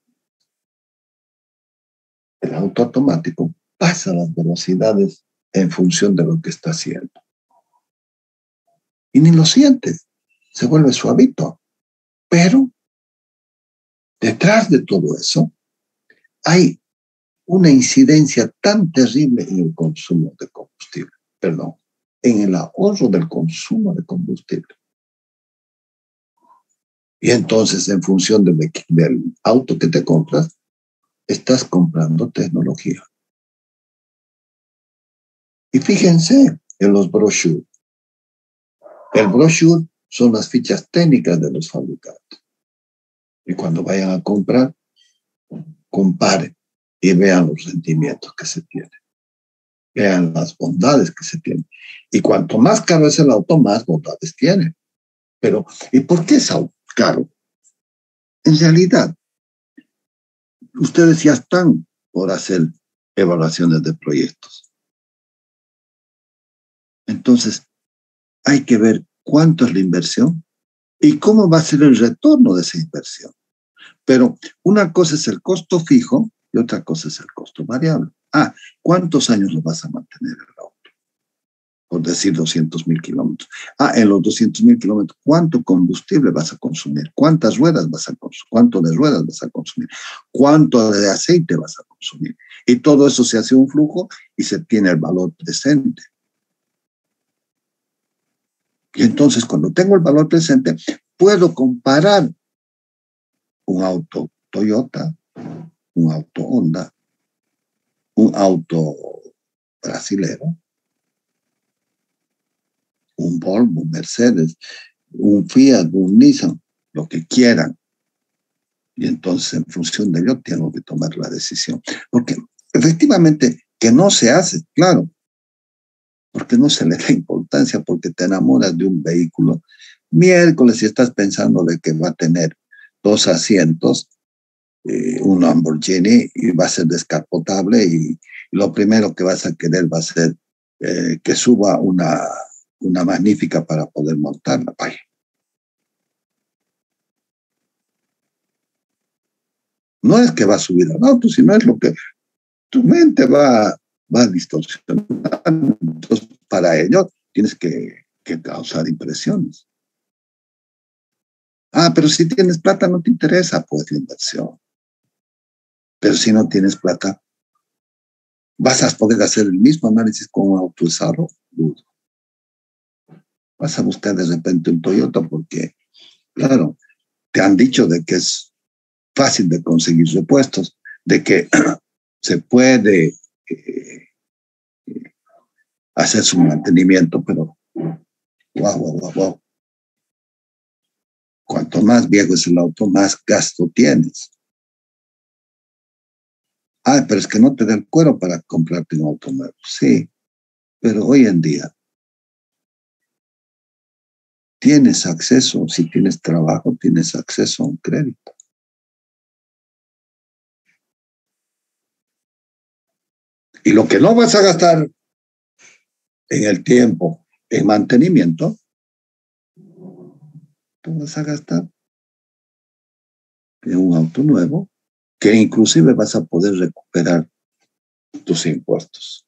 auto automático pasa las velocidades en función de lo que está haciendo. Y ni lo sientes. Se vuelve suavito. Pero detrás de todo eso hay una incidencia tan terrible en el consumo de combustible. Perdón, en el ahorro del consumo de combustible. Y entonces, en función del auto que te compras, estás comprando tecnología. Y fíjense en los brochures. El brochure son las fichas técnicas de los fabricantes. Y cuando vayan a comprar, comparen y vean los rendimientos que se tienen. Vean las bondades que se tienen. Y cuanto más caro es el auto, más bondades tiene. Pero, ¿y por qué es caro? En realidad, ustedes ya están por hacer evaluaciones de proyectos. Entonces, hay que ver cuánto es la inversión y cómo va a ser el retorno de esa inversión. Pero una cosa es el costo fijo y otra cosa es el costo variable. ¿Cuántos años lo vas a mantener el auto? Por decir 200,000 kilómetros. En los 200,000 kilómetros, ¿cuánto combustible vas a consumir? ¿Cuántas ruedas vas a consumir? ¿Cuánto de ruedas vas a consumir? ¿Cuánto de aceite vas a consumir? Y todo eso se hace un flujo y se tiene el valor presente. Y entonces, cuando tengo el valor presente, puedo comparar un auto Toyota, un auto Honda, un auto brasilero, un Volvo, un Mercedes, un Fiat, un Nissan, lo que quieran. Y entonces, en función de ello, tengo que tomar la decisión. Porque efectivamente, que no se hace, claro, porque no se le da importancia, porque te enamoras de un vehículo. Miércoles, si estás pensando de que va a tener 2 asientos, un Lamborghini, y va a ser descapotable, y lo primero que vas a querer va a ser que suba una magnífica para poder montarla. Vaya. No es que va a subir al auto, sino es lo que tu mente va a distorsionar. Entonces, para ello tienes que causar impresiones. Pero si tienes plata no te interesa, pues, la inversión. Pero si no tienes plata, vas a poder hacer el mismo análisis con un auto usado. Vas a buscar de repente un Toyota porque, claro, te han dicho de que es fácil de conseguir repuestos, de que se puede hacer su mantenimiento, pero wow. Cuanto más viejo es el auto, más gasto tienes. Pero es que no te da el cuero para comprarte un auto nuevo. Sí, pero hoy en día tienes acceso, si tienes trabajo, tienes acceso a un crédito. Y lo que no vas a gastar en el tiempo, en mantenimiento, tú vas a gastar en un auto nuevo, que inclusive vas a poder recuperar tus impuestos.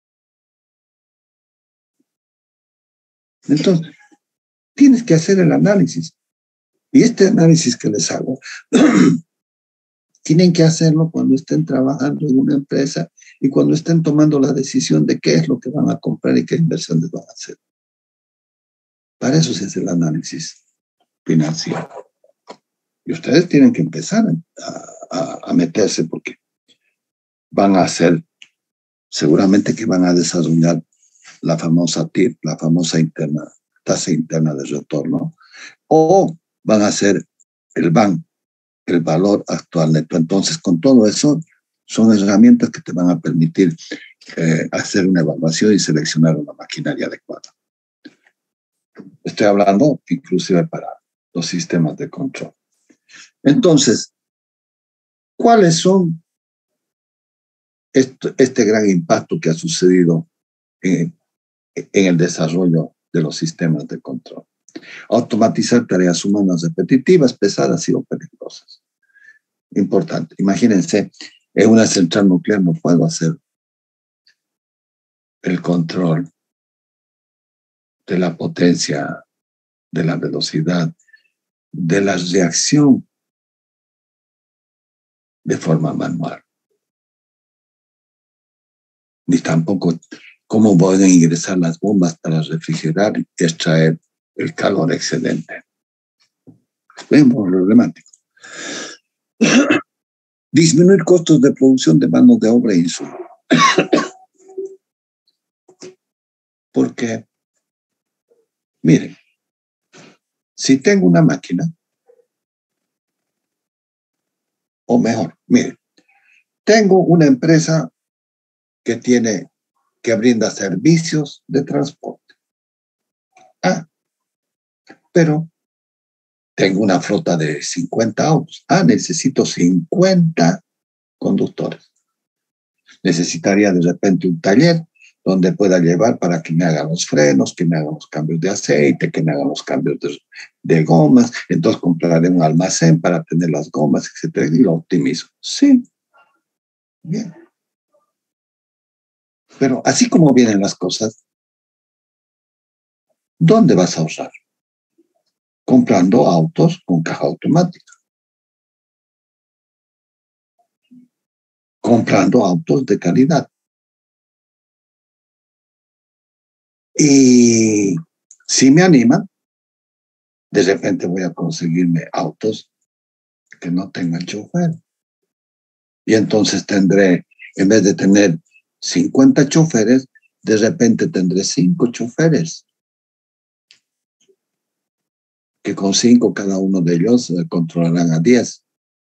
Entonces, tienes que hacer el análisis. Y este análisis que les hago, tienen que hacerlo cuando estén trabajando en una empresa y cuando estén tomando la decisión de qué es lo que van a comprar y qué inversiones van a hacer. Para eso se hace el análisis financiero. Y ustedes tienen que empezar a meterse porque van a hacer, seguramente que van a desarrollar la famosa TIR, la famosa tasa interna de retorno, o van a hacer el BAN, el valor actual neto. Entonces, con todo eso, son herramientas que te van a permitir hacer una evaluación y seleccionar una maquinaria adecuada. Estoy hablando inclusive para los sistemas de control. Entonces, ¿cuáles son este gran impacto que ha sucedido en el desarrollo de los sistemas de control? Automatizar tareas humanas repetitivas, pesadas y o peligrosas. Importante. Imagínense, en una central nuclear no puedo hacer el control de la potencia, de la velocidad, de la reacción de forma manual. Ni tampoco cómo pueden ingresar las bombas para refrigerar y extraer el calor excedente. Es muy problemático. Disminuir costos de producción de mano de obra e insumos. Porque, miren, si tengo una máquina, o mejor, miren, tengo una empresa que brinda servicios de transporte. Pero tengo una flota de 50 autos. Necesito 50 conductores. Necesitaría de repente un taller donde pueda llevar para que me hagan los frenos, que me hagan los cambios de aceite, que me hagan los cambios de gomas. Entonces compraré un almacén para tener las gomas, etcétera, y lo optimizo. Sí, bien. Pero así como vienen las cosas, ¿dónde vas a ahorrar? Comprando autos con caja automática. Comprando autos de calidad. Y si me animan, de repente voy a conseguirme autos que no tengan chofer. Y entonces tendré, en vez de tener 50 choferes, de repente tendré 5 choferes. Que con 5 cada uno de ellos controlarán a 10.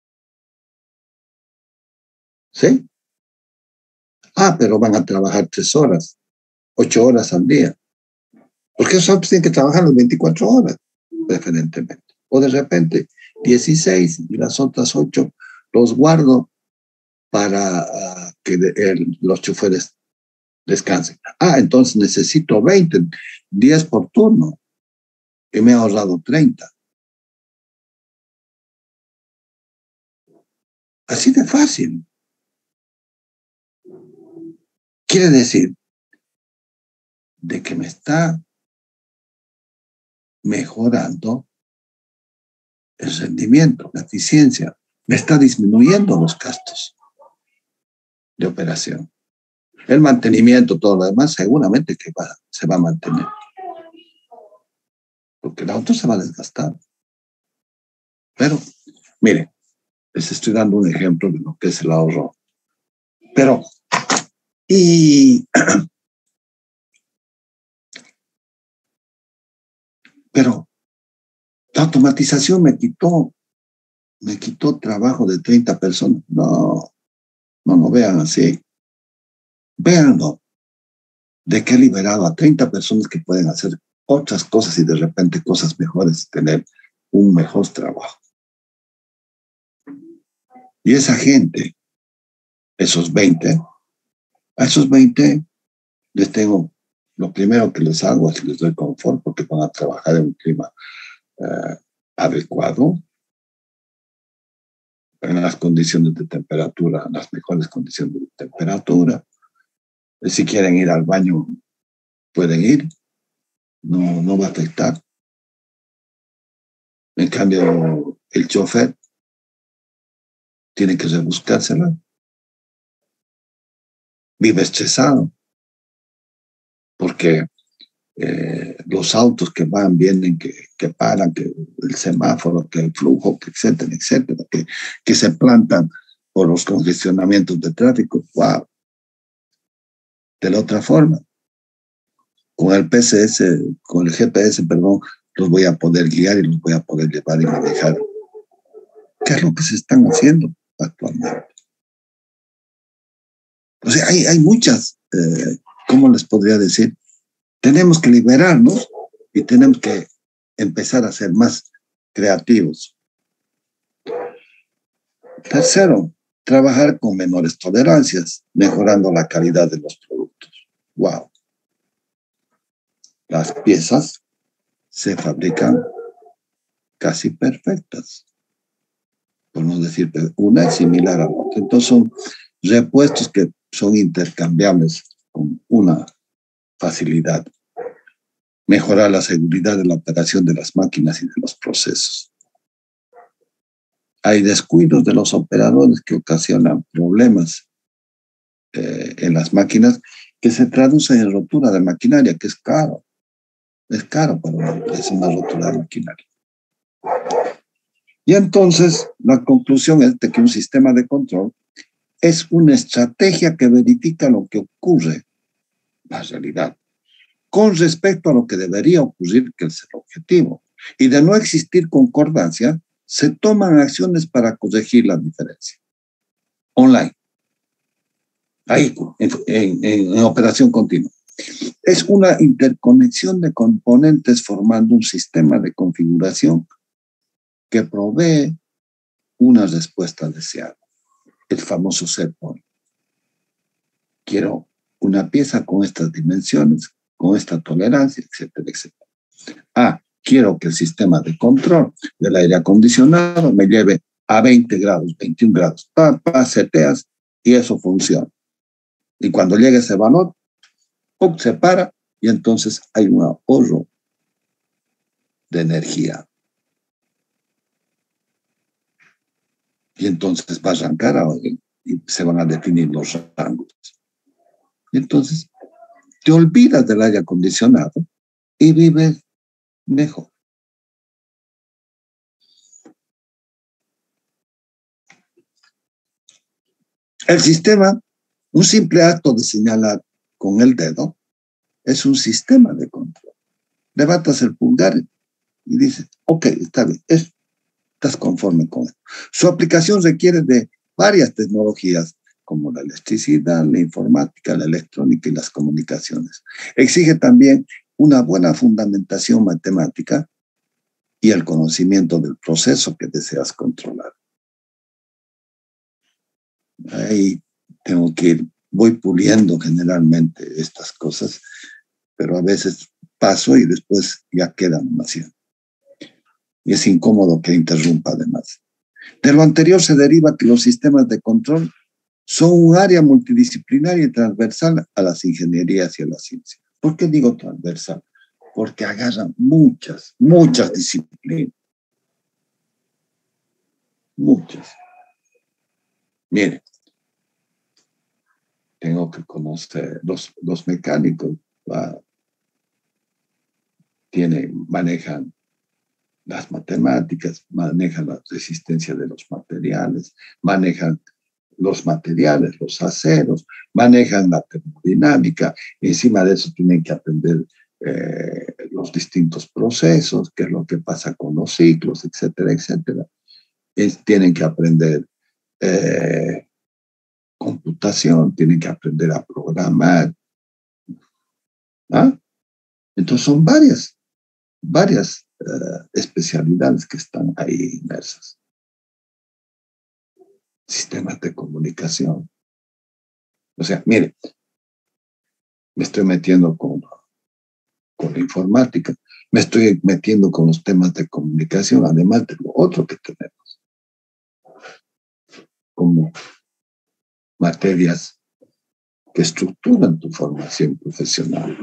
¿Sí? Pero van a trabajar 3 horas, 8 horas al día. Porque esos autos tienen que trabajar las 24 horas, preferentemente. O de repente 16 y las otras 8 los guardo para que los choferes descansen. Entonces necesito 20, 10 por turno, y me he ahorrado 30. Así de fácil. Quiere decir de que me está mejorando el rendimiento, la eficiencia, me está disminuyendo los gastos de operación. El mantenimiento, todo lo demás, seguramente que se va a mantener. Porque el auto se va a desgastar. Pero, miren, les estoy dando un ejemplo de lo que es el ahorro. Pero la automatización me quitó trabajo de 30 personas. No lo vean así. Véanlo de que he liberado a 30 personas que pueden hacer otras cosas y de repente cosas mejores, tener un mejor trabajo. Y esa gente, a esos 20 les tengo, lo primero que les hago es que les doy confort porque van a trabajar en un clima adecuado, en las condiciones de temperatura, las mejores condiciones de temperatura. Si quieren ir al baño, pueden ir, no va a afectar. En cambio, el chofer tiene que rebuscársela. Vive estresado porque los autos que van, vienen, que paran, que el semáforo, que el flujo, que etcétera, etcétera, que se plantan por los congestionamientos de tráfico. ¡Wow! De la otra forma, con el con el GPS, perdón, los voy a poder guiar y los voy a poder llevar y manejar. ¿Qué es lo que se están haciendo actualmente? O sea, hay muchas, ¿cómo les podría decir? Tenemos que liberarnos y tenemos que empezar a ser más creativos. Tercero, trabajar con menores tolerancias, mejorando la calidad de los productos. ¡Wow! Las piezas se fabrican casi perfectas, por no decir una es similar a la otra. Entonces son repuestos que son intercambiables con una facilidad. Mejorar la seguridad de la operación de las máquinas y de los procesos. Hay descuidos de los operadores que ocasionan problemas en las máquinas que se traducen en rotura de maquinaria, que es caro. Es caro para una empresa una rotura de maquinaria. Y entonces la conclusión es de que un sistema de control es una estrategia que verifica lo que ocurre, la realidad, con respecto a lo que debería ocurrir, que es el objetivo. Y de no existir concordancia, se toman acciones para corregir la diferencia. Online. Ahí, en operación continua. Es una interconexión de componentes formando un sistema de configuración que provee una respuesta deseada. El famoso set point. Quiero una pieza con estas dimensiones, con esta tolerancia, etcétera, etcétera. Quiero que el sistema de control del aire acondicionado me lleve a 20 grados, 21 grados. Seteas y eso funciona. Y cuando llegue ese valor, se para y entonces hay un ahorro de energía. Y entonces va a arrancar y se van a definir los rangos. Y entonces te olvidas del aire acondicionado y vives mejor. El sistema, un simple acto de señalar con el dedo, es un sistema de control. Levantas el pulgar y dices, ok, está bien, estás conforme con esto. Su aplicación requiere de varias tecnologías, como la electricidad, la informática, la electrónica y las comunicaciones. Exige también una buena fundamentación matemática y el conocimiento del proceso que deseas controlar. Ahí tengo que ir, voy puliendo generalmente estas cosas, pero a veces paso y después ya queda demasiado. Y es incómodo que interrumpa además. De lo anterior se deriva que los sistemas de control son un área multidisciplinaria y transversal a las ingenierías y a la ciencia. ¿Por qué digo transversal? Porque agarran muchas disciplinas. Muchas. Miren, tengo que conocer los mecánicos, manejan las matemáticas, manejan la resistencia de los materiales, manejan los materiales, los aceros, manejan la termodinámica, encima de eso tienen que aprender los distintos procesos, qué es lo que pasa con los ciclos, etcétera, etcétera. Tienen que aprender computación, tienen que aprender a programar. ¿Ah? Entonces son varias especialidades que están ahí inmersas. Sistemas de comunicación. O sea, mire, me estoy metiendo con la informática, me estoy metiendo con los temas de comunicación, además de lo otro que tenemos, como materias que estructuran tu formación profesional.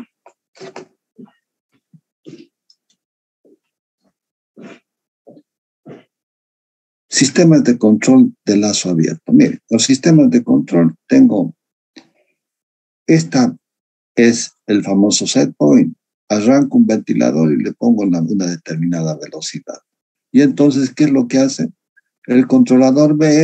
Sistemas de control de lazo abierto. Mire, los sistemas de control esta es el famoso set point. arranco un ventilador y le pongo una determinada velocidad. Y entonces, ¿qué es lo que hace? El controlador ve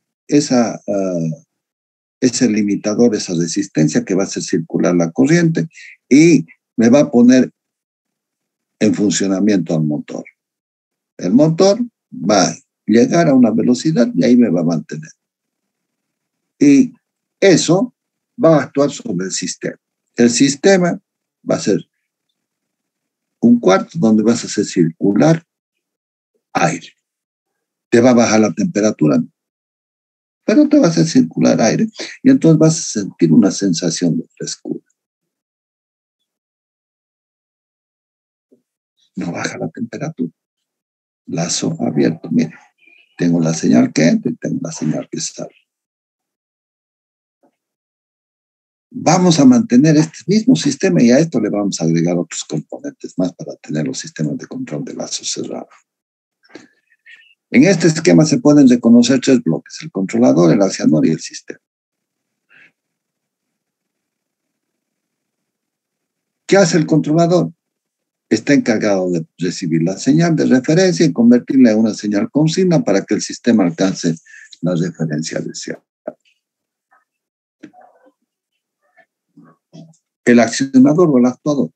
ese limitador, esa resistencia que va a hacer circular la corriente y me va a poner en funcionamiento al motor. El motor va a llegar a una velocidad y ahí me va a mantener. Y eso va a actuar sobre el sistema. El sistema va a ser un cuarto donde vas a hacer circular aire. Te va a bajar la temperatura, pero te va a hacer circular aire y entonces vas a sentir una sensación de frescura. No baja la temperatura. Lazo abierto, mira, tengo la señal que entra y tengo la señal que sale. Vamos a mantener este mismo sistema y a esto le vamos a agregar otros componentes más para tener los sistemas de control de lazo cerrado. En este esquema se pueden reconocer 3 bloques: el controlador, el accionador y el sistema. ¿Qué hace el controlador? Está encargado de recibir la señal de referencia y convertirla en una señal consigna para que el sistema alcance la referencia deseada. El accionador o el actuador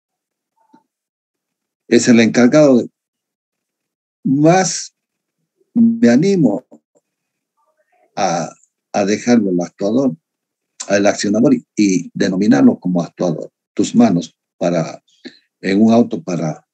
es el encargado de, más me animo a dejarlo al accionador y denominarlo como actuador. Tus manos en un auto para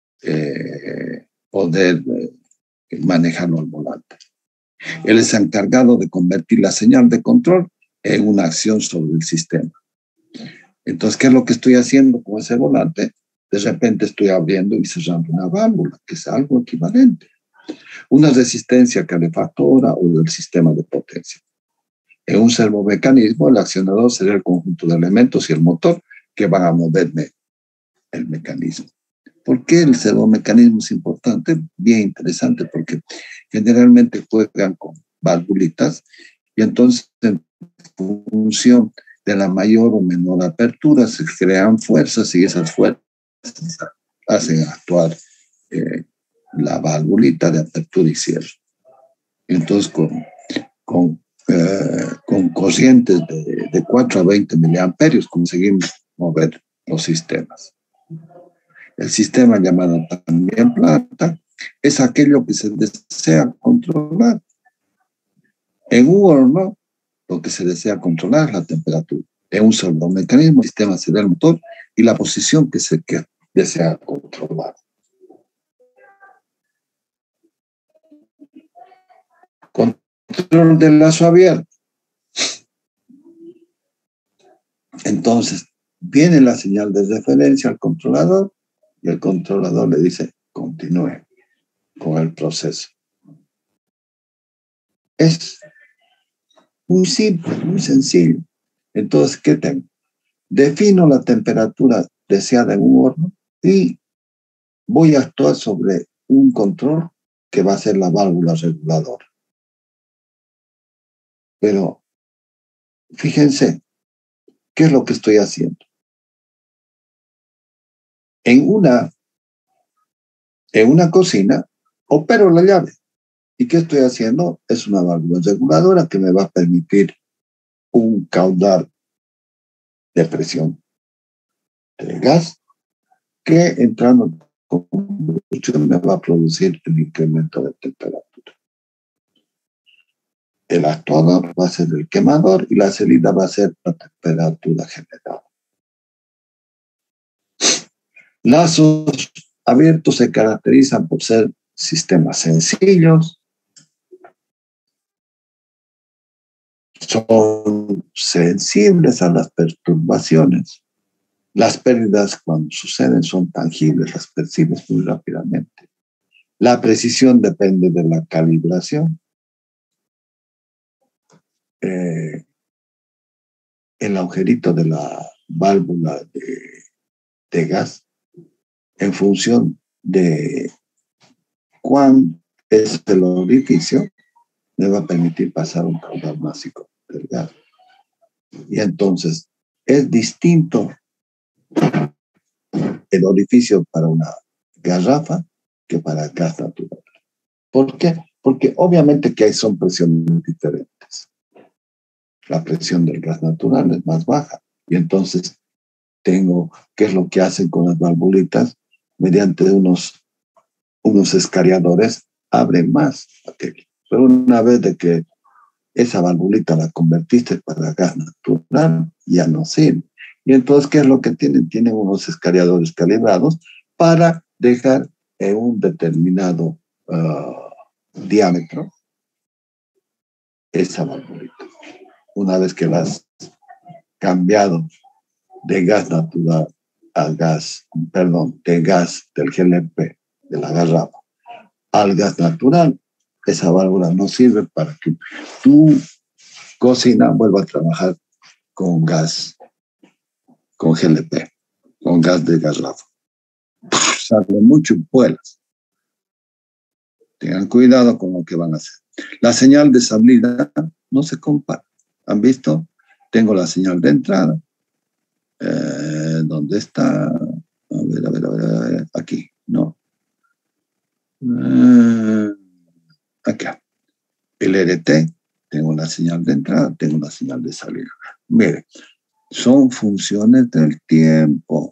poder manejarlo al volante. Él es encargado de convertir la señal de control en una acción sobre el sistema. Entonces, ¿qué es lo que estoy haciendo con ese volante? De repente estoy abriendo y cerrando una válvula, que es algo equivalente. Una resistencia calefactora o del sistema de potencia. En un servomecanismo, el accionador será el conjunto de elementos y el motor que van a moverme el mecanismo. ¿Por qué el servomecanismo es importante? Bien interesante, porque generalmente juegan con valvulitas y entonces en función de la mayor o menor apertura se crean fuerzas y esas fuerzas hacen actuar la valvulita de apertura y cierre. Entonces con corrientes de 4 a 20 miliamperios conseguimos mover los sistemas. El sistema llamado también planta es aquello que se desea controlar. En un horno, lo que se desea controlar es la temperatura. En un servomecanismo, el sistema será el motor y la posición que se desea controlar. Control del lazo abierto. Entonces, viene la señal de referencia al controlador y el controlador le dice, continúe con el proceso. Es muy simple, muy sencillo. Entonces, ¿qué tengo? Defino la temperatura deseada en un horno y voy a actuar sobre un control que va a ser la válvula reguladora. Pero, fíjense, ¿qué es lo que estoy haciendo? En una cocina, opero la llave. ¿Y qué estoy haciendo? Es una válvula reguladora que me va a permitir un caudal de presión de gas que entrando con combustión me va a producir el incremento de temperatura. El actuador va a ser el quemador y la salida va a ser la temperatura generada. Lazos abiertos se caracterizan por ser sistemas sencillos, son sensibles a las perturbaciones. Las pérdidas cuando suceden son tangibles, las percibes muy rápidamente. La precisión depende de la calibración. El agujerito de la válvula de gas, en función de cuán es el orificio, me va a permitir pasar un caudal máximo del gas. Y entonces es distinto el orificio para una garrafa que para gas natural. ¿Por qué? Porque obviamente que son presiones diferentes. La presión del gas natural es más baja y entonces tengo, ¿qué es lo que hacen con las valvulitas? Mediante unos escariadores abren más aquello. Pero una vez de que esa valvulita la convertiste para gas natural, ya no sirve. Y entonces, ¿qué es lo que tienen? Tienen unos escariadores calibrados para dejar en un determinado diámetro esa valvulita. Una vez que la has cambiado de gas natural al gas, perdón, de gas del GLP, de la garrafa, al gas natural, esa válvula no sirve para que tu cocina vuelva a trabajar con gas, con GLP, con gas de garrafa. Sale mucho y vuelas. Tengan cuidado con lo que van a hacer. La señal de salida no se compara. ¿Han visto? Tengo la señal de entrada. ¿Dónde está? A ver. Aquí, no. Acá. El RT, tengo una señal de entrada, tengo una señal de salida. Mire, son funciones del tiempo.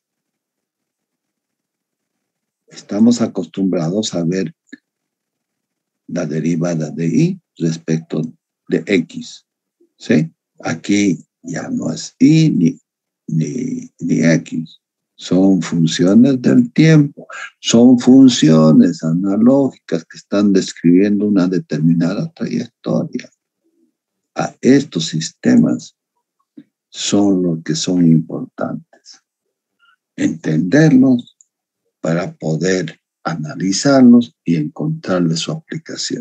Estamos acostumbrados a ver la derivada de y respecto de x, ¿sí? Aquí ya no es y ni x. Son funciones del tiempo. Son funciones analógicas que están describiendo una determinada trayectoria. A estos sistemas son los que son importantes. Entenderlos para poder analizarlos y encontrarle su aplicación.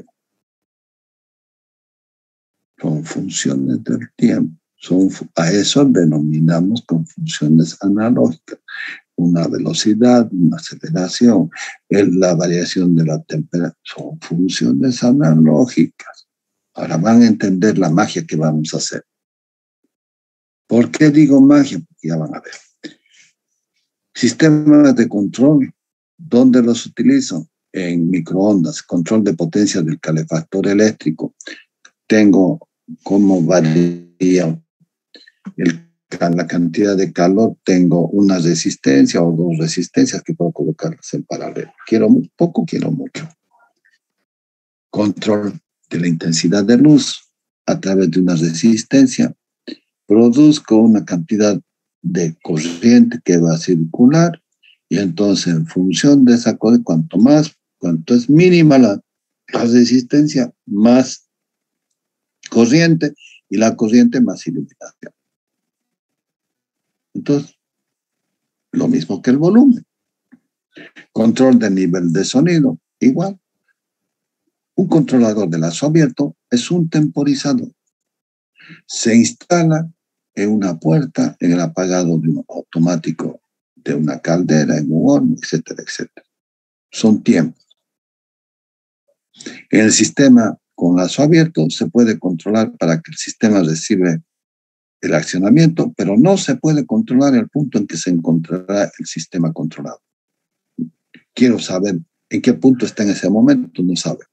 Son funciones del tiempo. A eso denominamos con funciones analógicas. Una velocidad, una aceleración, la variación de la temperatura. Son funciones analógicas. Ahora van a entender la magia que vamos a hacer. ¿Por qué digo magia? Porque ya van a ver. Sistemas de control, ¿dónde los utilizo? En microondas, control de potencia del calefactor eléctrico. Tengo cómo varía la cantidad de calor, tengo una resistencia o dos resistencias que puedo colocarlas en paralelo. Quiero poco, quiero mucho. Control de la intensidad de luz a través de una resistencia. Produzco una cantidad de corriente que va a circular y entonces en función de esa cosa, cuanto es mínima la resistencia, más corriente y la corriente más iluminación. Entonces, lo mismo que el volumen. Control del nivel de sonido, igual. Un controlador de lazo abierto es un temporizador. Se instala en una puerta, en el apagado de un automático de una caldera, en un horno, etcétera, etcétera. Son tiempos. En el sistema con lazo abierto se puede controlar para que el sistema reciba el accionamiento, pero no se puede controlar el punto en que se encontrará el sistema controlado. Quiero saber en qué punto está en ese momento, no sabemos.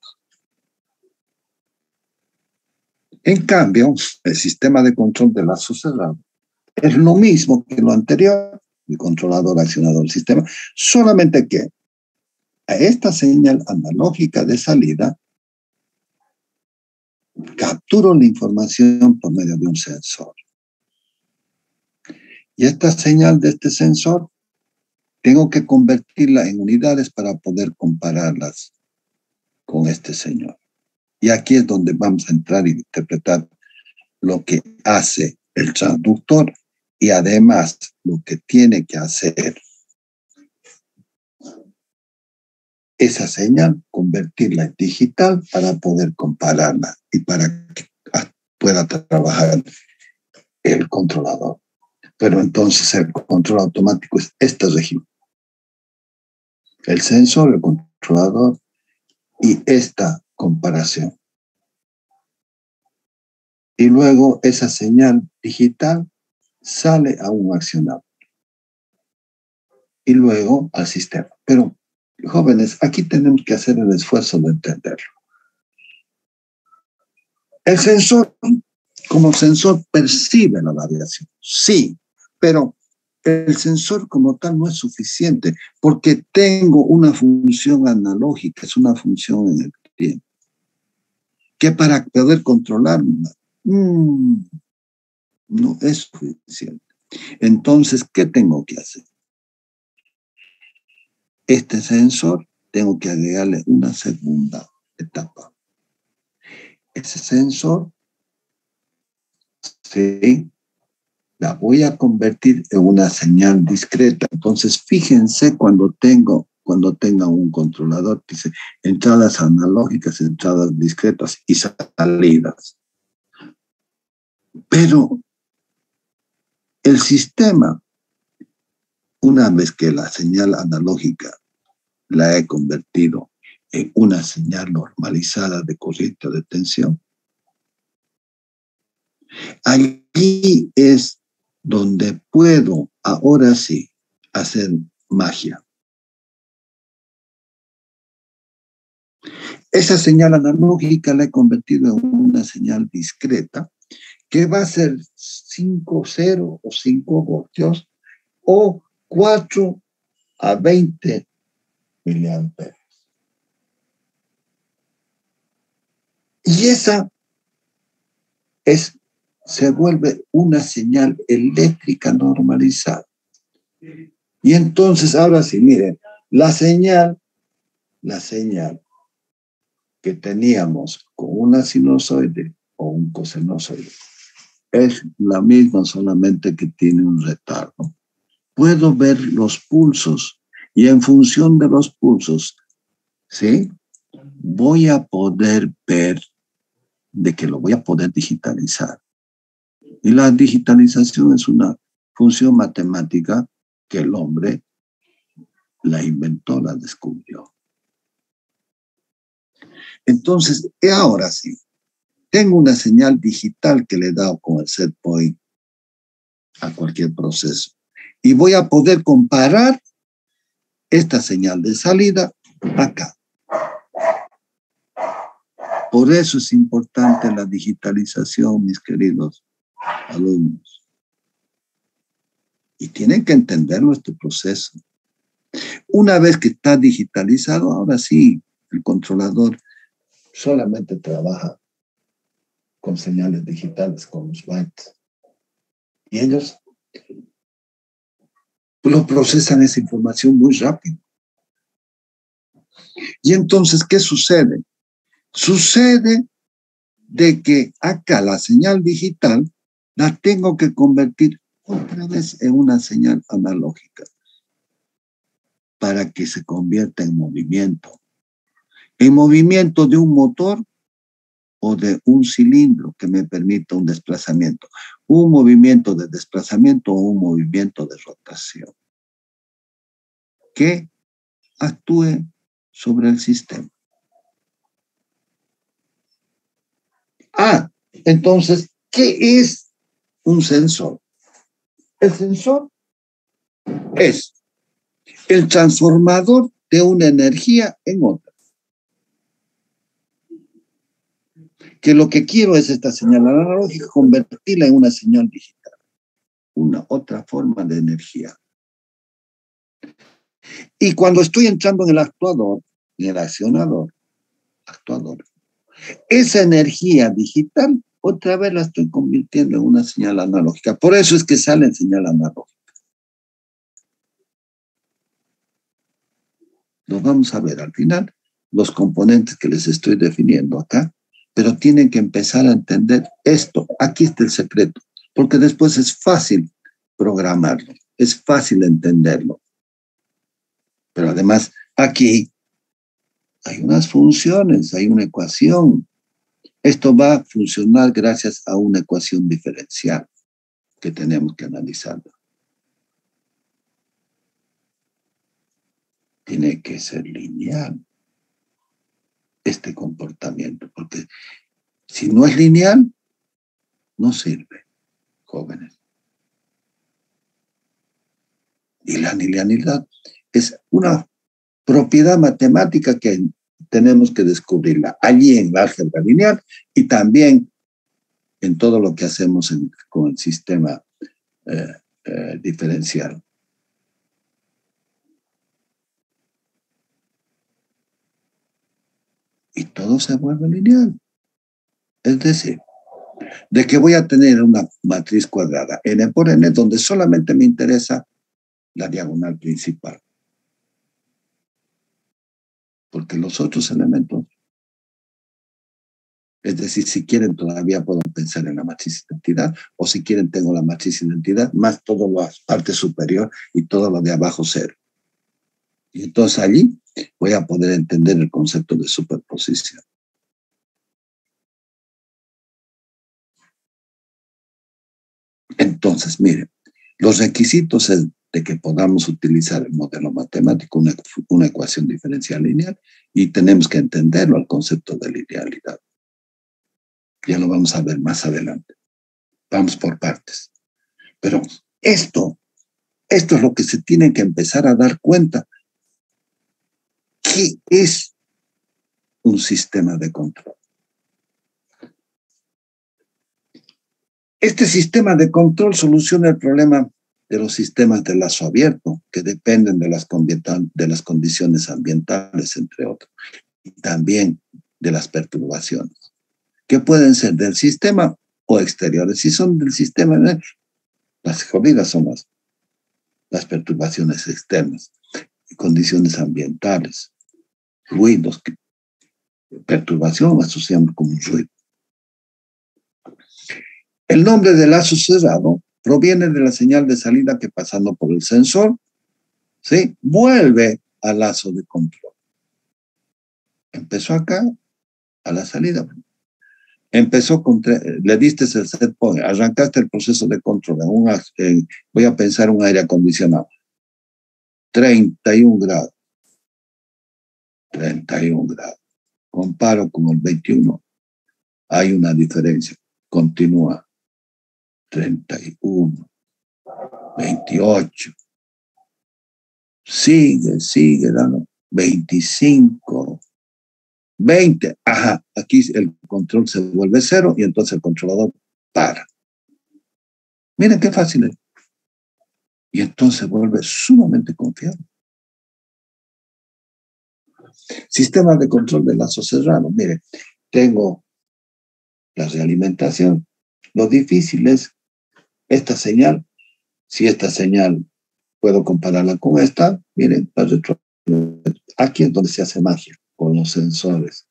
En cambio, el sistema de control de lazo cerrado es lo mismo que lo anterior, el controlador accionador del sistema, solamente que a esta señal analógica de salida capturo la información por medio de un sensor. Y esta señal de este sensor tengo que convertirla en unidades para poder compararlas con este señor. Y aquí es donde vamos a entrar y interpretar lo que hace el transductor y además lo que tiene que hacer esa señal, convertirla en digital para poder compararla y para que pueda trabajar el controlador. Pero entonces el control automático es esta región. El sensor, el controlador y esta comparación. Y luego esa señal digital sale a un accionador. y luego al sistema. Pero, jóvenes, aquí tenemos que hacer el esfuerzo de entenderlo. El sensor, como sensor, percibe la variación, sí, pero el sensor como tal no es suficiente porque tengo una función analógica, es una función en el tiempo, que para poder controlarla no es suficiente. Entonces, ¿qué tengo que hacer? Este sensor tengo que agregarle una segunda etapa. Ese sensor, sí, la voy a convertir en una señal discreta. Entonces, fíjense cuando tenga un controlador, dice entradas analógicas, entradas discretas y salidas. Pero el sistema, una vez que la señal analógica la he convertido en una señal normalizada de corriente de tensión, allí es donde puedo, ahora sí, hacer magia. Esa señal analógica la he convertido en una señal discreta que va a ser 5, 0 o 5 voltios o 4 a 20 miliamperes. Y esa se vuelve una señal eléctrica normalizada. Y entonces, ahora sí, miren, la señal que teníamos con una sinusoide o un cosenoide es la misma, solamente que tiene un retardo. Puedo ver los pulsos y en función de los pulsos, ¿sí? Voy a poder ver de que lo voy a poder digitalizar. Y la digitalización es una función matemática que el hombre la inventó, la descubrió. Entonces, ahora sí, tengo una señal digital que le he dado con el set point a cualquier proceso. Y voy a poder comparar esta señal de salida acá. Por eso es importante la digitalización, mis queridos alumnos. Y tienen que entender nuestro proceso. Una vez que está digitalizado, ahora sí, el controlador solamente trabaja con señales digitales, con los bytes. Y ellos lo procesan esa información muy rápido. Y entonces, ¿qué sucede? Sucede de que acá la señal digital la tengo que convertir otra vez en una señal analógica para que se convierta en movimiento. En movimiento de un motor o de un cilindro que me permita un desplazamiento. Un movimiento de desplazamiento o un movimiento de rotación que actúe sobre el sistema. Entonces, ¿qué es un sensor? El sensor es el transformador de una energía en otra. Que lo que quiero es esta señal analógica, convertirla en una señal digital, una otra forma de energía. Y cuando estoy entrando en el actuador, en el accionador, esa energía digital, otra vez la estoy convirtiendo en una señal analógica. Por eso es que sale en señal analógica. Lo vamos a ver al final, los componentes que les estoy definiendo acá, pero tienen que empezar a entender esto. Aquí está el secreto, porque después es fácil programarlo, es fácil entenderlo. Pero además, aquí hay unas funciones, hay una ecuación. Esto va a funcionar gracias a una ecuación diferencial que tenemos que analizarla. Tiene que ser lineal este comportamiento, porque si no es lineal, no sirve, jóvenes. Y la linealidad es una propiedad matemática que tenemos que descubrirla allí en la álgebra lineal y también en todo lo que hacemos con el sistema diferencial. Y todo se vuelve lineal. Es decir, de que voy a tener una matriz cuadrada n por n donde solamente me interesa la diagonal principal. Porque los otros elementos, es decir, si quieren todavía puedo pensar en la matriz identidad, o si quieren tengo la matriz identidad más toda la parte superior y todo lo de abajo cero. Y entonces allí voy a poder entender el concepto de superposición. Entonces, miren, los requisitos es de que podamos utilizar el modelo matemático, una ecuación diferencial lineal, y tenemos que entenderlo, el concepto de linealidad. Ya lo vamos a ver más adelante. Vamos por partes. Pero esto es lo que se tiene que empezar a dar cuenta. ¿Qué es un sistema de control? Este sistema de control soluciona el problema de los sistemas de lazo abierto, que dependen de las condiciones ambientales, entre otros, y también de las perturbaciones, que pueden ser del sistema o exteriores. Si son del sistema, las jodidas son las perturbaciones externas, condiciones ambientales, ruidos, perturbación asociamos como un ruido. El nombre de lazo cerrado proviene de la señal de salida que pasando por el sensor, ¿sí?, vuelve al lazo de control. Empezó acá, a la salida. Empezó le diste el set point, arrancaste el proceso de control. Voy a pensar un aire acondicionado. 31 grados. 31 grados. Comparo con el 21. Hay una diferencia. Continúa. 31. 28. Sigue dando. 25. 20. Ajá, aquí el control se vuelve cero y entonces el controlador para. Miren qué fácil es. Y entonces vuelve sumamente confiable. Sistema de control de lazo cerrado. Miren, tengo la realimentación. Lo difícil es esta señal. Si esta señal puedo compararla con esta, miren, aquí es donde se hace magia con los sensores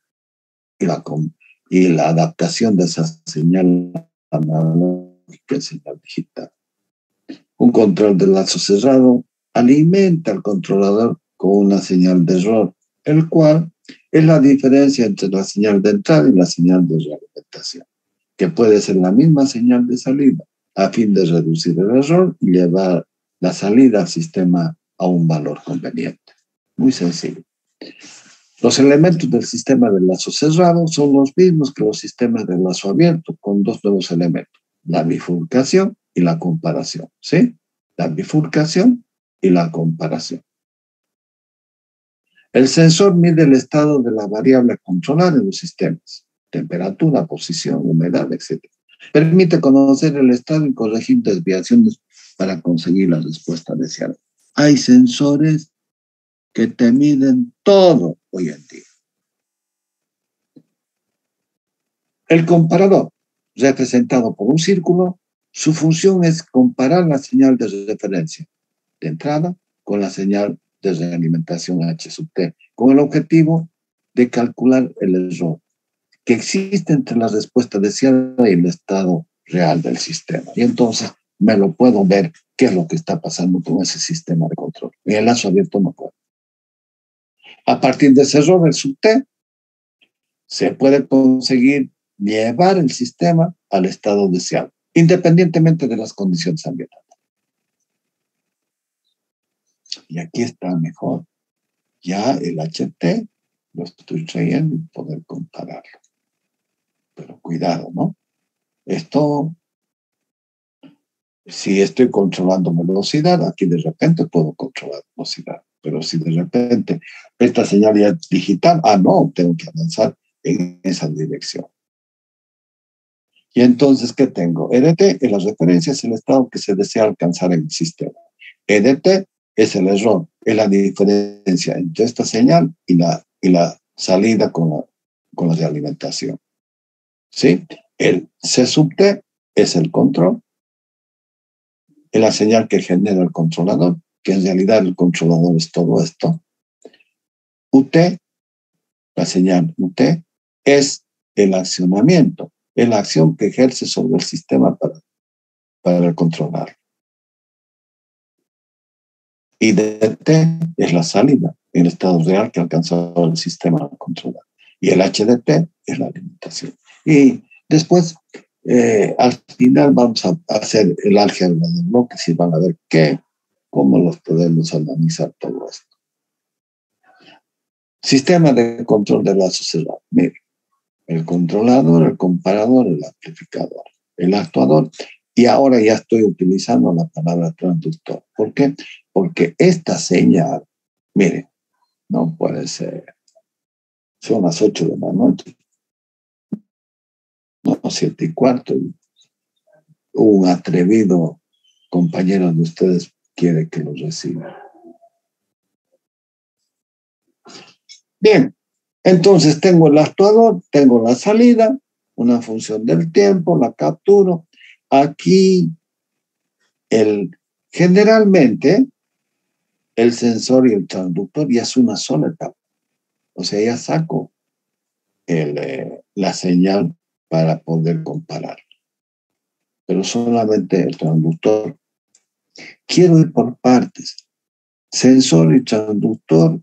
y la adaptación de esa señal analógica a señal digital. Un control de lazo cerrado alimenta al controlador con una señal de error, el cual es la diferencia entre la señal de entrada y la señal de realimentación, que puede ser la misma señal de salida, a fin de reducir el error y llevar la salida al sistema a un valor conveniente. Muy sencillo. Los elementos del sistema de lazo cerrado son los mismos que los sistemas de lazo abierto, con dos nuevos elementos, la bifurcación y la comparación, ¿sí? La bifurcación y la comparación. El sensor mide el estado de la variable a controlar en los sistemas, temperatura, posición, humedad, etc. Permite conocer el estado y corregir desviaciones para conseguir la respuesta deseada. Hay sensores que te miden todo hoy en día. El comparador, representado por un círculo, su función es comparar la señal de referencia de entrada con la señal de realimentación H sub T, con el objetivo de calcular el error que existe entre la respuesta deseada y el estado real del sistema. Y entonces me lo puedo ver qué es lo que está pasando con ese sistema de control. En el lazo abierto no puedo. A partir de ese error, el sub T, se puede conseguir llevar el sistema al estado deseado, independientemente de las condiciones ambientales. Y aquí está mejor. Ya el HT lo estoy trayendo y poder compararlo. Pero cuidado, ¿no? Esto Si estoy controlando velocidad, aquí de repente puedo controlar velocidad. Pero si de repente esta señal ya es digital, no, tengo que avanzar en esa dirección. Y entonces, ¿qué tengo? EDT es la referencia, es el estado que se desea alcanzar en el sistema. EDT es el error, es la diferencia entre esta señal y la salida con la realimentación. ¿Sí? El C sub T es el control, es la señal que genera el controlador, que en realidad el controlador es todo esto. UT, la señal UT, es el accionamiento, es la acción que ejerce sobre el sistema para controlar. Y DT es la salida, el estado real que ha alcanzado el sistema a controlar. Y el HDT es la alimentación. Y después, al final, vamos a hacer el álgebra de bloques y van a ver cómo los podemos analizar todo esto. Sistema de control de lazos cerrados. Mire, el controlador, el comparador, el amplificador, el actuador. Y ahora ya estoy utilizando la palabra transductor. ¿Por qué? Porque esta señal, mire, no puede ser. Son las 8 de la noche. No, 7:15. Un atrevido compañero de ustedes quiere que lo reciba. Bien, entonces tengo el actuador, tengo la salida, una función del tiempo, la capturo. Aquí, generalmente, el sensor y el transductor ya es una sola etapa. O sea, ya saco la señal para poder comparar. Pero solamente el transductor. Quiero ir por partes. Sensor y transductor,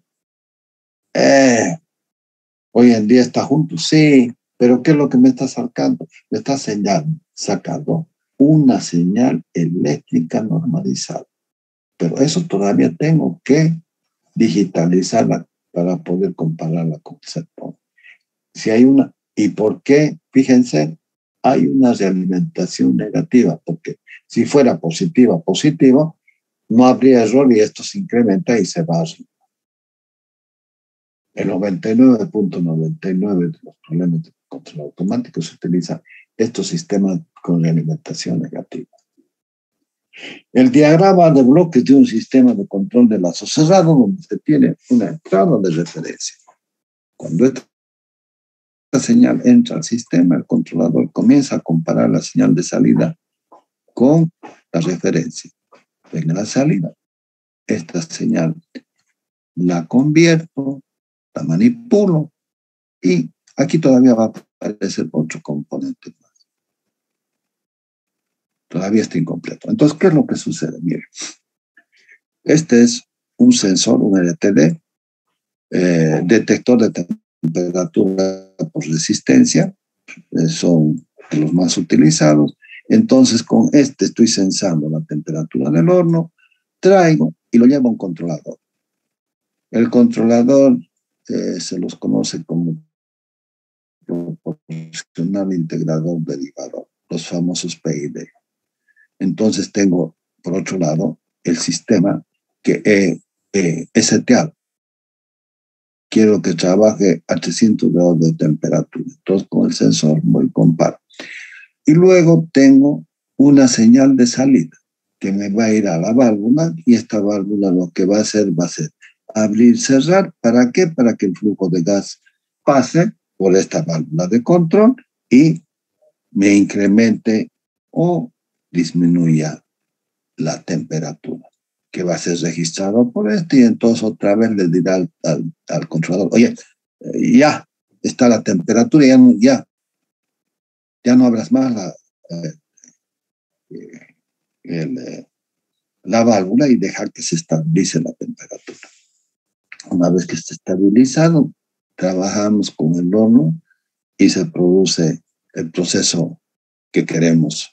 hoy en día está juntos, sí, pero ¿qué es lo que me está sacando? Me está sacando una señal eléctrica normalizada. Pero eso todavía tengo que digitalizarla para poder compararla con el sector. Si hay una, ¿y por qué? Fíjense, hay una realimentación negativa, porque si fuera positiva, no habría error y esto se incrementa y se va arriba. El 99.99 de los problemas de control automático se utilizan estos sistemas con realimentación negativa. El diagrama de bloques de un sistema de control de lazo cerrado donde se tiene una entrada de referencia. Cuando esta señal entra al sistema, el controlador comienza a comparar la señal de salida con la referencia. En la salida, esta señal la convierto, la manipulo y aquí todavía va a aparecer otro componente más. Todavía está incompleto. Entonces, ¿qué es lo que sucede? Mire, este es un sensor, un LTD, detector de temperatura por resistencia, son los más utilizados. Entonces, con este estoy sensando la temperatura del horno, traigo y lo llevo a un controlador. El controlador se los conoce como proporcional integrador derivador, los famosos PID. Entonces tengo, por otro lado, el sistema que es seteado. Quiero que trabaje a 300 grados de temperatura. Entonces, con el sensor voy y comparo. Y luego tengo una señal de salida que me va a ir a la válvula y esta válvula lo que va a hacer abrir, cerrar. ¿Para qué? Para que el flujo de gas pase por esta válvula de control y me incremente o disminuya la temperatura, que va a ser registrado por este y entonces otra vez le dirá al controlador, oye, ya está la temperatura, ya no abras más la válvula y deja que se estabilice la temperatura. Una vez que esté estabilizado, trabajamos con el horno y se produce el proceso que queremos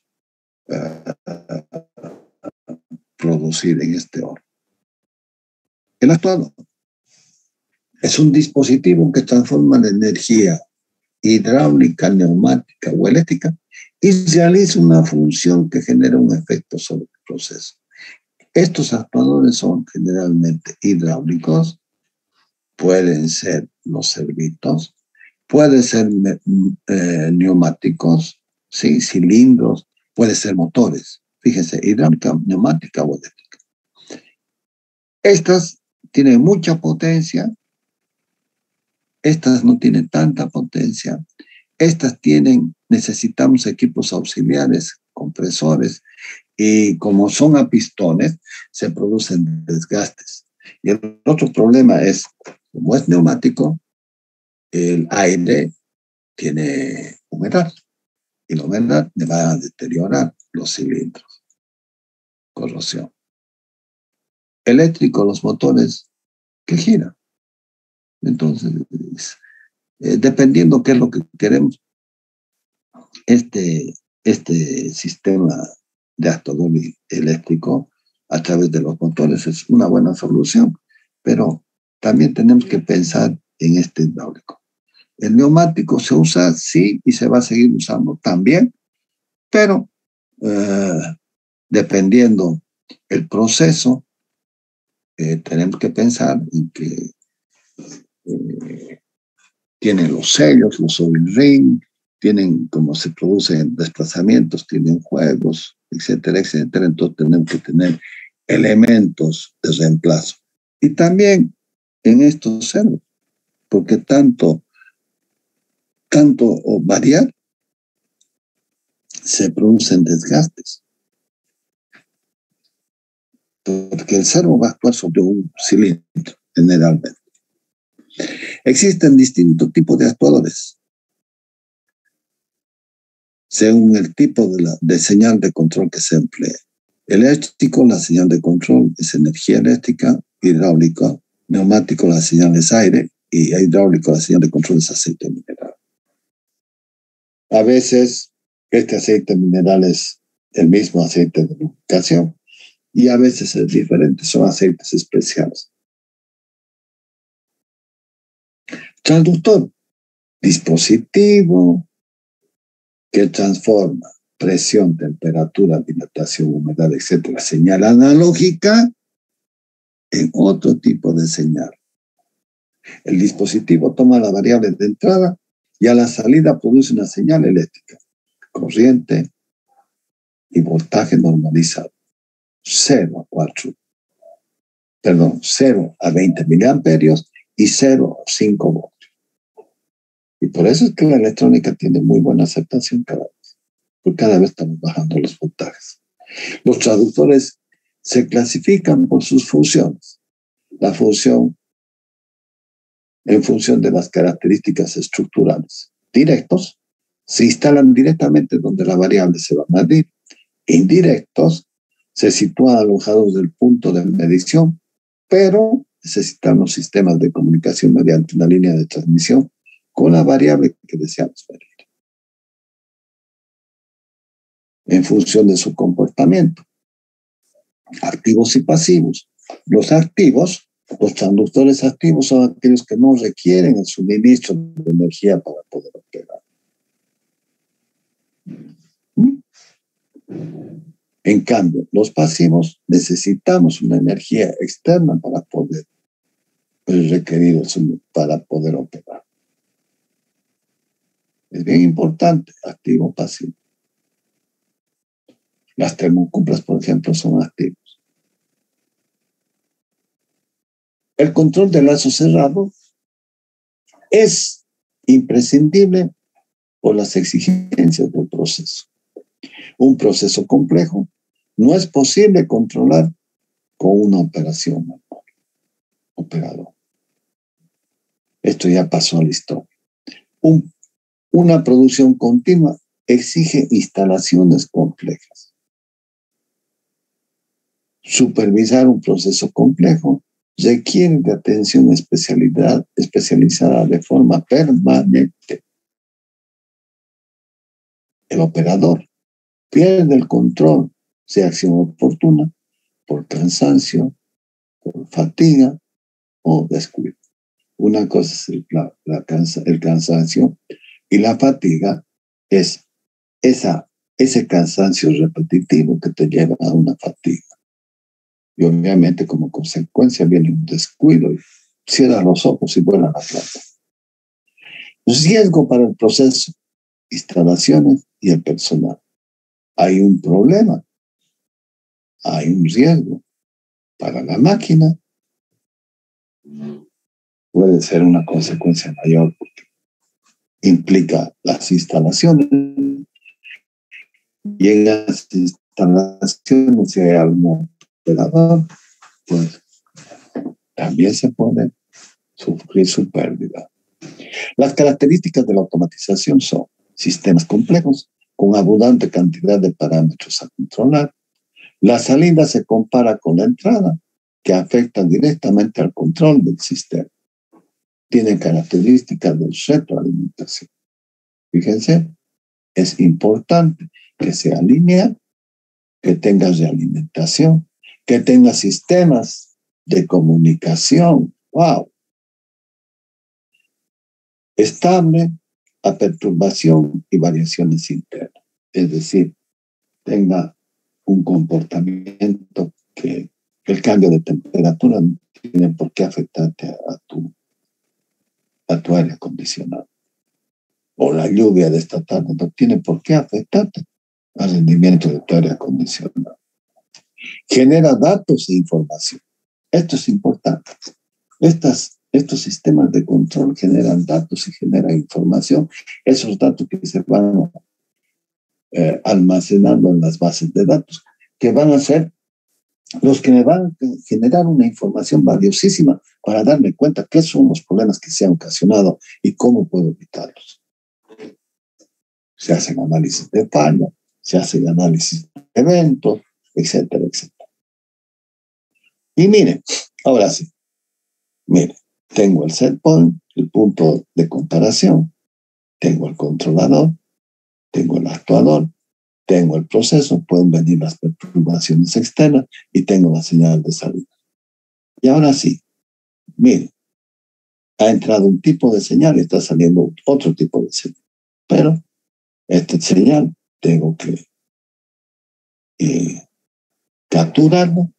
producir en este horno. El actuador es un dispositivo que transforma la energía hidráulica, neumática o eléctrica y realiza una función que genera un efecto sobre el proceso. Estos actuadores son generalmente hidráulicos, pueden ser los servitos, pueden ser neumáticos, ¿sí? Cilindros, pueden ser motores. Fíjense, hidráulica, neumática o eléctrica. Estas tienen mucha potencia, estas no tienen tanta potencia, estas necesitamos equipos auxiliares, compresores, y como son a pistones, se producen desgastes. Y el otro problema es, como es neumático, el aire tiene humedad, y la humedad le va a deteriorar los cilindros. Corrosión. Eléctrico, los motores que giran. Entonces, dependiendo qué es lo que queremos, este sistema de actuador eléctrico a través de los motores es una buena solución, pero también tenemos que pensar en este hidráulico. El neumático se usa, sí, y se va a seguir usando también, pero dependiendo el proceso, tenemos que pensar en que tienen los sellos, los oil ring, tienen como se producen desplazamientos, tienen juegos, etcétera, etcétera. Entonces tenemos que tener elementos de reemplazo. Y también en estos servos, porque tanto o variar, se producen desgastes. Porque el servo va a actuar sobre un cilindro, generalmente. Existen distintos tipos de actuadores, según el tipo de señal de control que se emplee. Eléctrico, la señal de control es energía eléctrica, hidráulico, neumático, la señal es aire, y hidráulico, la señal de control es aceite mineral. A veces, este aceite mineral es el mismo aceite de lubricación, y a veces es diferente, son aceites especiales. Transductor, dispositivo que transforma presión, temperatura, dilatación, humedad, etcétera, señal analógica en otro tipo de señal. El dispositivo toma la variable de entrada y a la salida produce una señal eléctrica, corriente y voltaje normalizado. 0 a 20 miliamperios y 0 a 5 voltios. Y por eso es que la electrónica tiene muy buena aceptación cada vez, porque cada vez estamos bajando los voltajes. Los traductores se clasifican por sus funciones. La función en función de las características estructurales. Directos se instalan directamente donde la variable se va a medir. Indirectos se sitúan alojados del punto de medición, pero necesitamos sistemas de comunicación mediante una línea de transmisión con la variable que deseamos medir. En función de su comportamiento. Activos y pasivos. Los transductores activos son aquellos que no requieren el suministro de energía para poder operar. En cambio, los pasivos necesitamos una energía externa para poder requerir para poder operar. Es bien importante, activo o pasivo. Las termocuplas, por ejemplo, son activos. El control de lazo cerrado es imprescindible por las exigencias del proceso. Un proceso complejo no es posible controlar con una operación manual. Operador. Esto ya pasó a la historia. Una producción continua exige instalaciones complejas. Supervisar un proceso complejo requiere de atención especializada de forma permanente. El operador pierde el control de acción oportuna por cansancio, por fatiga o descuido. Una cosa es el cansancio y la fatiga es esa ese cansancio repetitivo que te lleva a una fatiga. Y obviamente como consecuencia viene un descuido y cierra los ojos y vuela la plata. Riesgo para el proceso, instalaciones y el personal. Hay un problema, hay un riesgo para la máquina. Puede ser una consecuencia mayor porque implica las instalaciones. Y en las instalaciones, si hay algún operador, pues también se puede sufrir su pérdida. Las características de la automatización son sistemas complejos con abundante cantidad de parámetros a controlar. La salida se compara con la entrada, que afecta directamente al control del sistema. Tiene características de retroalimentación. Fíjense, es importante que sea lineal, que tenga realimentación, que tenga sistemas de comunicación. ¡Wow! Estable a perturbación y variaciones internas. Es decir, tenga un comportamiento que el cambio de temperatura no tiene por qué afectarte a tu aire acondicionado. O la lluvia de esta tarde no tiene por qué afectarte al rendimiento de tu aire acondicionado. Genera datos e información. Esto es importante. Estos sistemas de control generan datos y generan información. Esos datos que se van almacenando en las bases de datos, que van a ser los que me van a generar una información valiosísima para darme cuenta qué son los problemas que se han ocasionado y cómo puedo evitarlos. Se hacen análisis de falla, se hacen análisis de eventos, etcétera, etcétera. Y miren, ahora sí, miren, tengo el set point, el punto de comparación, tengo el controlador, tengo el actuador, tengo el proceso, pueden venir las perturbaciones externas y tengo la señal de salida. Y ahora sí, miren, ha entrado un tipo de señal y está saliendo otro tipo de señal. Pero esta señal tengo que capturarla.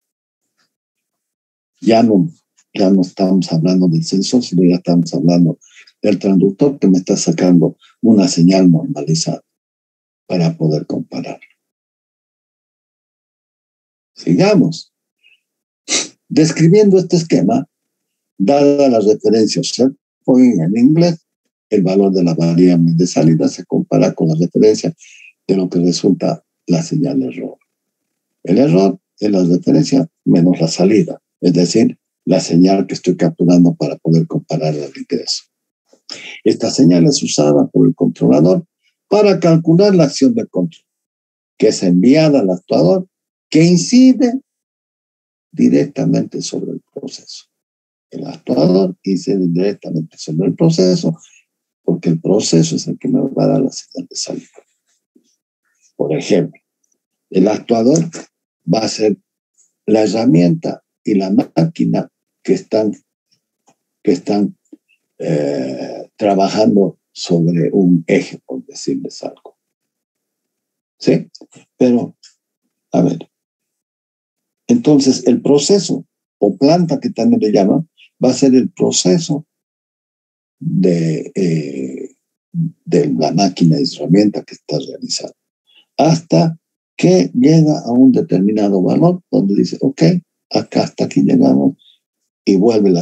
Ya no estamos hablando del sensor, sino ya estamos hablando del transductor que me está sacando una señal normalizada para poder comparar. Sigamos. Describiendo este esquema, dada la referencia set point en inglés, el valor de la variable de salida se compara con la referencia de lo que resulta la señal de error. El error es la referencia menos la salida, es decir, la señal que estoy capturando para poder comparar el ingreso. Esta señal es usada por el controlador para calcular la acción del control, que es enviada al actuador, que incide directamente sobre el proceso. El actuador incide directamente sobre el proceso, porque el proceso es el que me va a dar la señal de salida. Por ejemplo, el actuador va a ser la herramienta y la máquina que están trabajando sobre un eje, por decirles algo. ¿Sí? Pero, a ver, entonces el proceso, o planta que también le llaman, va a ser el proceso de la máquina y herramienta que está realizando, hasta que llega a un determinado valor donde dice, ok, acá hasta aquí llegamos y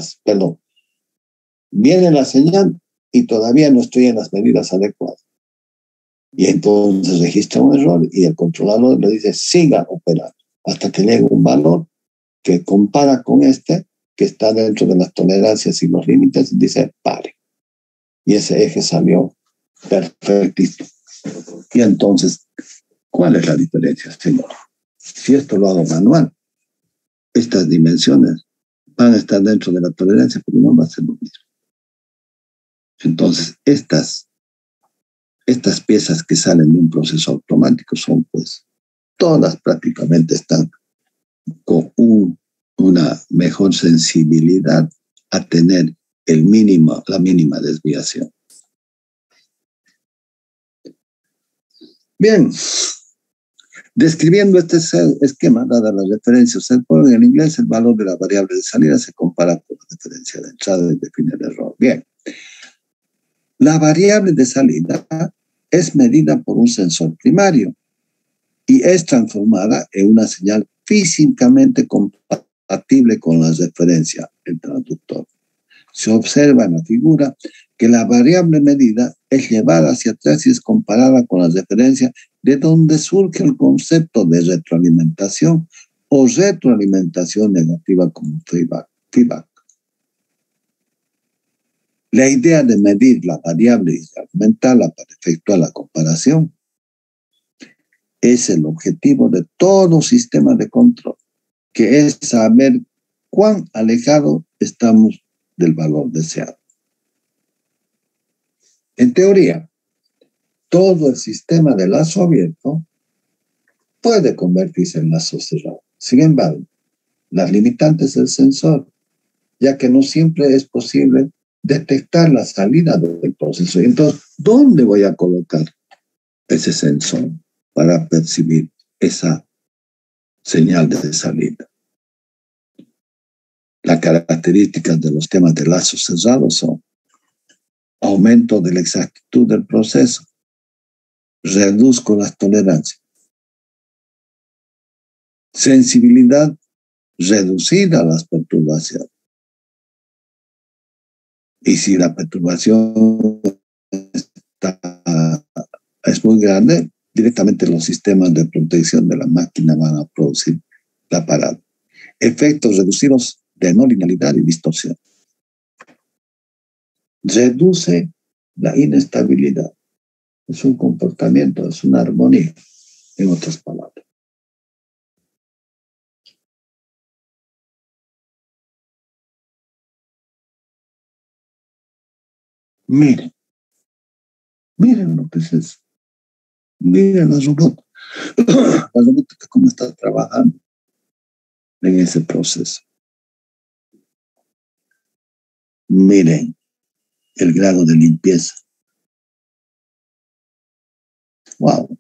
viene la señal y todavía no estoy en las medidas adecuadas. Y entonces registra un error y el controlador le dice, siga operando, hasta que llegue un valor que compara con este, que está dentro de las tolerancias y los límites, y dice, pare. Y ese eje salió perfectito. Y entonces, ¿cuál es la diferencia, señor? Si esto lo hago manual, estas dimensiones van a estar dentro de la tolerancia, pero no va a ser lo mismo. Entonces, estas piezas que salen de un proceso automático son, pues, todas prácticamente están con una mejor sensibilidad a tener la mínima desviación. Bien, describiendo este esquema, dada las referencias del pueblo en el inglés, el valor de la variable de salida se compara con la diferencia de entrada y define el error. Bien, la variable de salida es medida por un sensor primario y es transformada en una señal físicamente compatible con la referencia, el traductor. Se observa en la figura que la variable medida es llevada hacia atrás y es comparada con la referencia, de donde surge el concepto de retroalimentación o retroalimentación negativa como feedback. La idea de medir la variable y aumentarla para efectuar la comparación es el objetivo de todo sistema de control, que es saber cuán alejado estamos del valor deseado. En teoría, todo el sistema de lazo abierto puede convertirse en lazo cerrado. Sin embargo, las limitantes del sensor, ya que no siempre es posible detectar la salida del proceso. Entonces, ¿dónde voy a colocar ese sensor para percibir esa señal de salida? Las características de los sistemas de lazo cerrado son aumento de la exactitud del proceso, reduzco las tolerancias, sensibilidad reducida a las perturbaciones. Y si la perturbación es muy grande, directamente los sistemas de protección de la máquina van a producir la parada. Efectos reducidos de no linealidad y distorsión. Reduce la inestabilidad. Es un comportamiento, es una armonía, en otras palabras. Miren lo que es eso. Miren la robótica cómo está trabajando en ese proceso. Miren el grado de limpieza. Wow.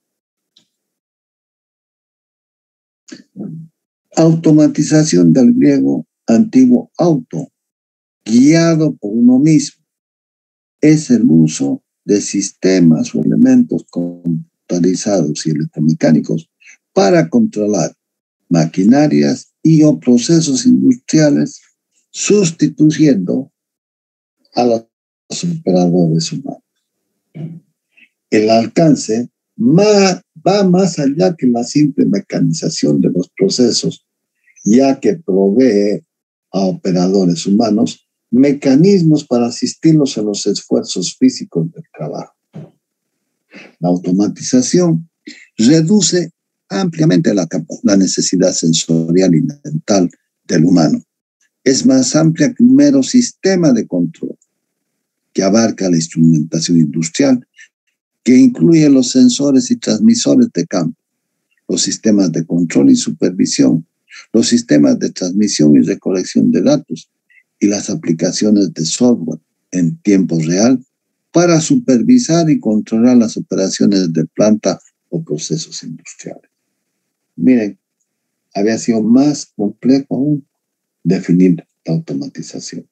Automatización del griego antiguo auto, guiado por uno mismo. Es el uso de sistemas o elementos computarizados y electromecánicos para controlar maquinarias y o procesos industriales, sustituyendo a los operadores humanos. El alcance va más allá que la simple mecanización de los procesos, ya que provee a operadores humanos mecanismos para asistirlos en los esfuerzos físicos del trabajo. La automatización reduce ampliamente la necesidad sensorial y mental del humano. Es más amplia que un mero sistema de control, que abarca la instrumentación industrial, que incluye los sensores y transmisores de campo, los sistemas de control y supervisión, los sistemas de transmisión y recolección de datos y las aplicaciones de software en tiempo real para supervisar y controlar las operaciones de planta o procesos industriales. Miren, había sido más complejo aún definir la automatización.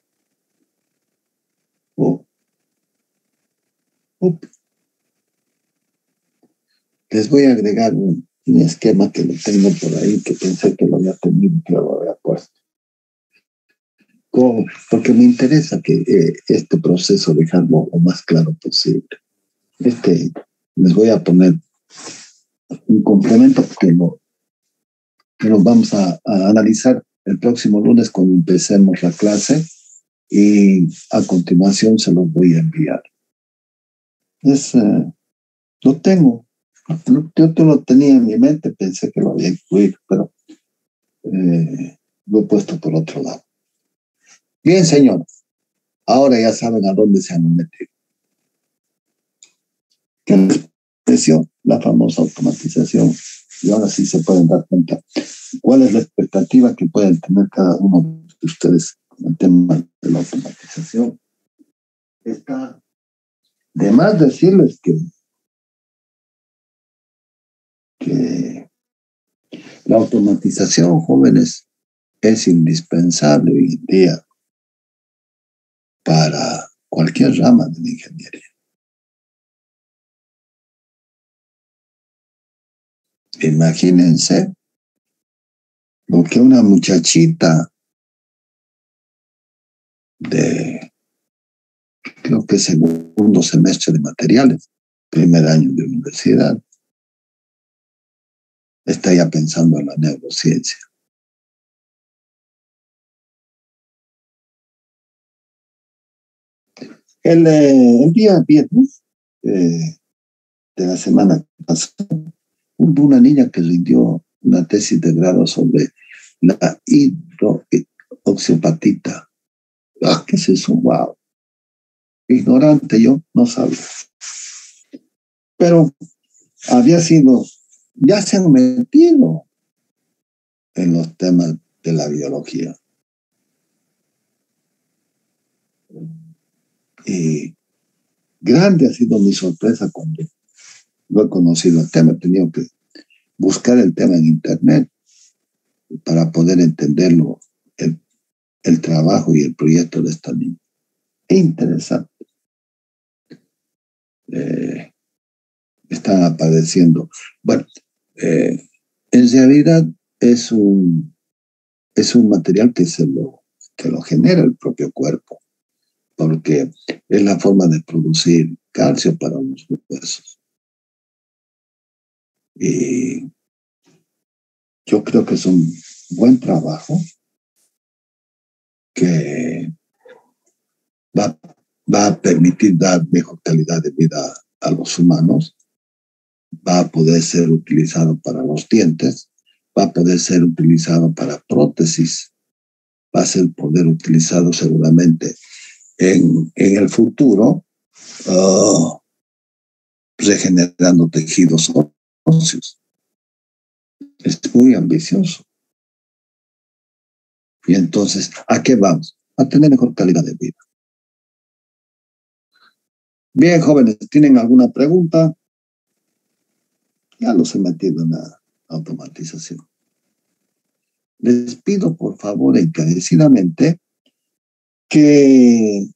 Les voy a agregar un esquema que lo tengo por ahí, que pensé que lo había tenido, que lo había puesto. Porque me interesa que este proceso dejarlo lo más claro posible. Les voy a poner un complemento que lo vamos a analizar el próximo lunes cuando empecemos la clase, y a continuación se los voy a enviar. Lo tengo. Yo te lo tenía en mi mente, pensé que lo había incluido, pero lo he puesto por otro lado. Bien, señores, ahora ya saben a dónde se han metido. ¿Qué les pareció la famosa automatización? Y ahora sí se pueden dar cuenta cuál es la expectativa que pueden tener cada uno de ustedes con el tema de la automatización. Está de más decirles que que la automatización, jóvenes, es indispensable hoy en día para cualquier rama de la ingeniería. Imagínense lo que una muchachita de, creo que segundo semestre de materiales, primer año de universidad, está ya pensando en la neurociencia. El día viernes de la semana pasada, hubo una niña que rindió una tesis de grado sobre la hidroxiapatita. Ah, ¿qué es eso? Wow. Ignorante yo, no sabía. Pero había sido, ya se han metido en los temas de la biología. Y grande ha sido mi sorpresa cuando no he conocido el tema. He tenido que buscar el tema en internet para poder entenderlo, el trabajo y el proyecto de esta niña. Interesante. Están apareciendo. Bueno, en realidad es un material que lo genera el propio cuerpo, porque es la forma de producir calcio para los huesos. Y yo creo que es un buen trabajo que va a permitir dar mejor calidad de vida a los humanos, va a poder ser utilizado para los dientes, va a poder ser utilizado para prótesis, va a ser poder utilizado seguramente en el futuro, regenerando tejidos óseos. Es muy ambicioso. Y entonces, ¿a qué vamos? A tener mejor calidad de vida. Bien, jóvenes, ¿tienen alguna pregunta? Ya los he metido en la automatización. Les pido, por favor, encarecidamente, que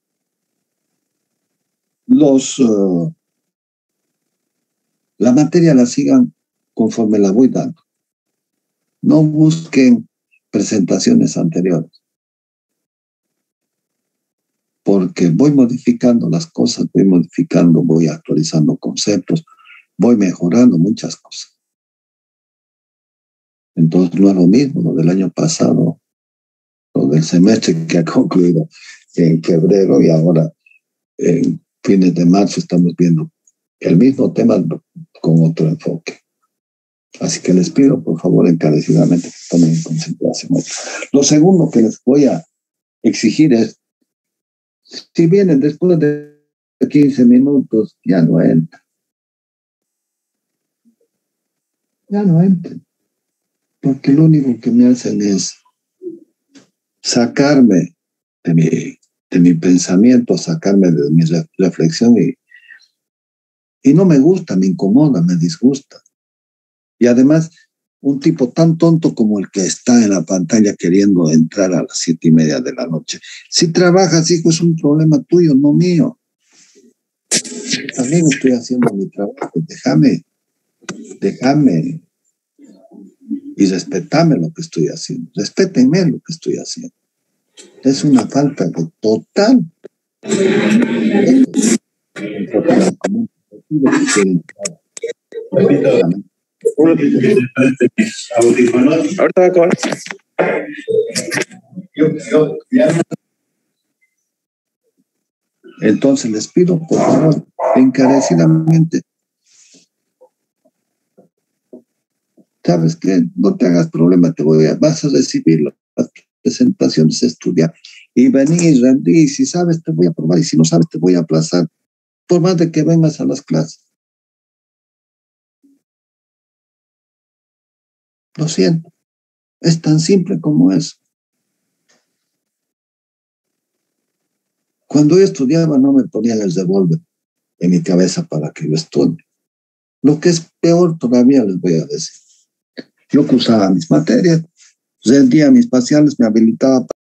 la materia la sigan conforme la voy dando. No busquen presentaciones anteriores, porque voy modificando las cosas, voy actualizando conceptos, voy mejorando muchas cosas. Entonces no es lo mismo lo del año pasado, lo del semestre que ha concluido en febrero y ahora en fines de marzo estamos viendo el mismo tema con otro enfoque. Así que les pido, por favor, encarecidamente que tomen en consideración esto. Lo segundo que les voy a exigir es, si vienen después de 15 minutos, ya no entren. Ya no entren. Porque lo único que me hacen es sacarme de mi pensamiento, sacarme de mi reflexión y no me gusta, me incomoda, me disgusta. Y además, un tipo tan tonto como el que está en la pantalla queriendo entrar a las 7:30 de la noche. Si trabajas, hijo, es un problema tuyo, no mío. También estoy haciendo mi trabajo. Déjame y respetame lo que estoy haciendo. Respétenme lo que estoy haciendo. Es una falta de total. Ahorita va a acabar. Entonces les pido, por favor, encarecidamente, ¿sabes qué? No te hagas problema, vas a recibir las presentaciones, estudiar y venir, rendir, y si sabes te voy a aprobar y si no sabes te voy a aplazar, por más de que vengas a las clases. Lo siento, es tan simple como eso. Cuando yo estudiaba no me ponían el revólver en mi cabeza para que yo estudie. Lo que es peor todavía les voy a decir. Yo cursaba mis materias, rendía mis parciales, me habilitaba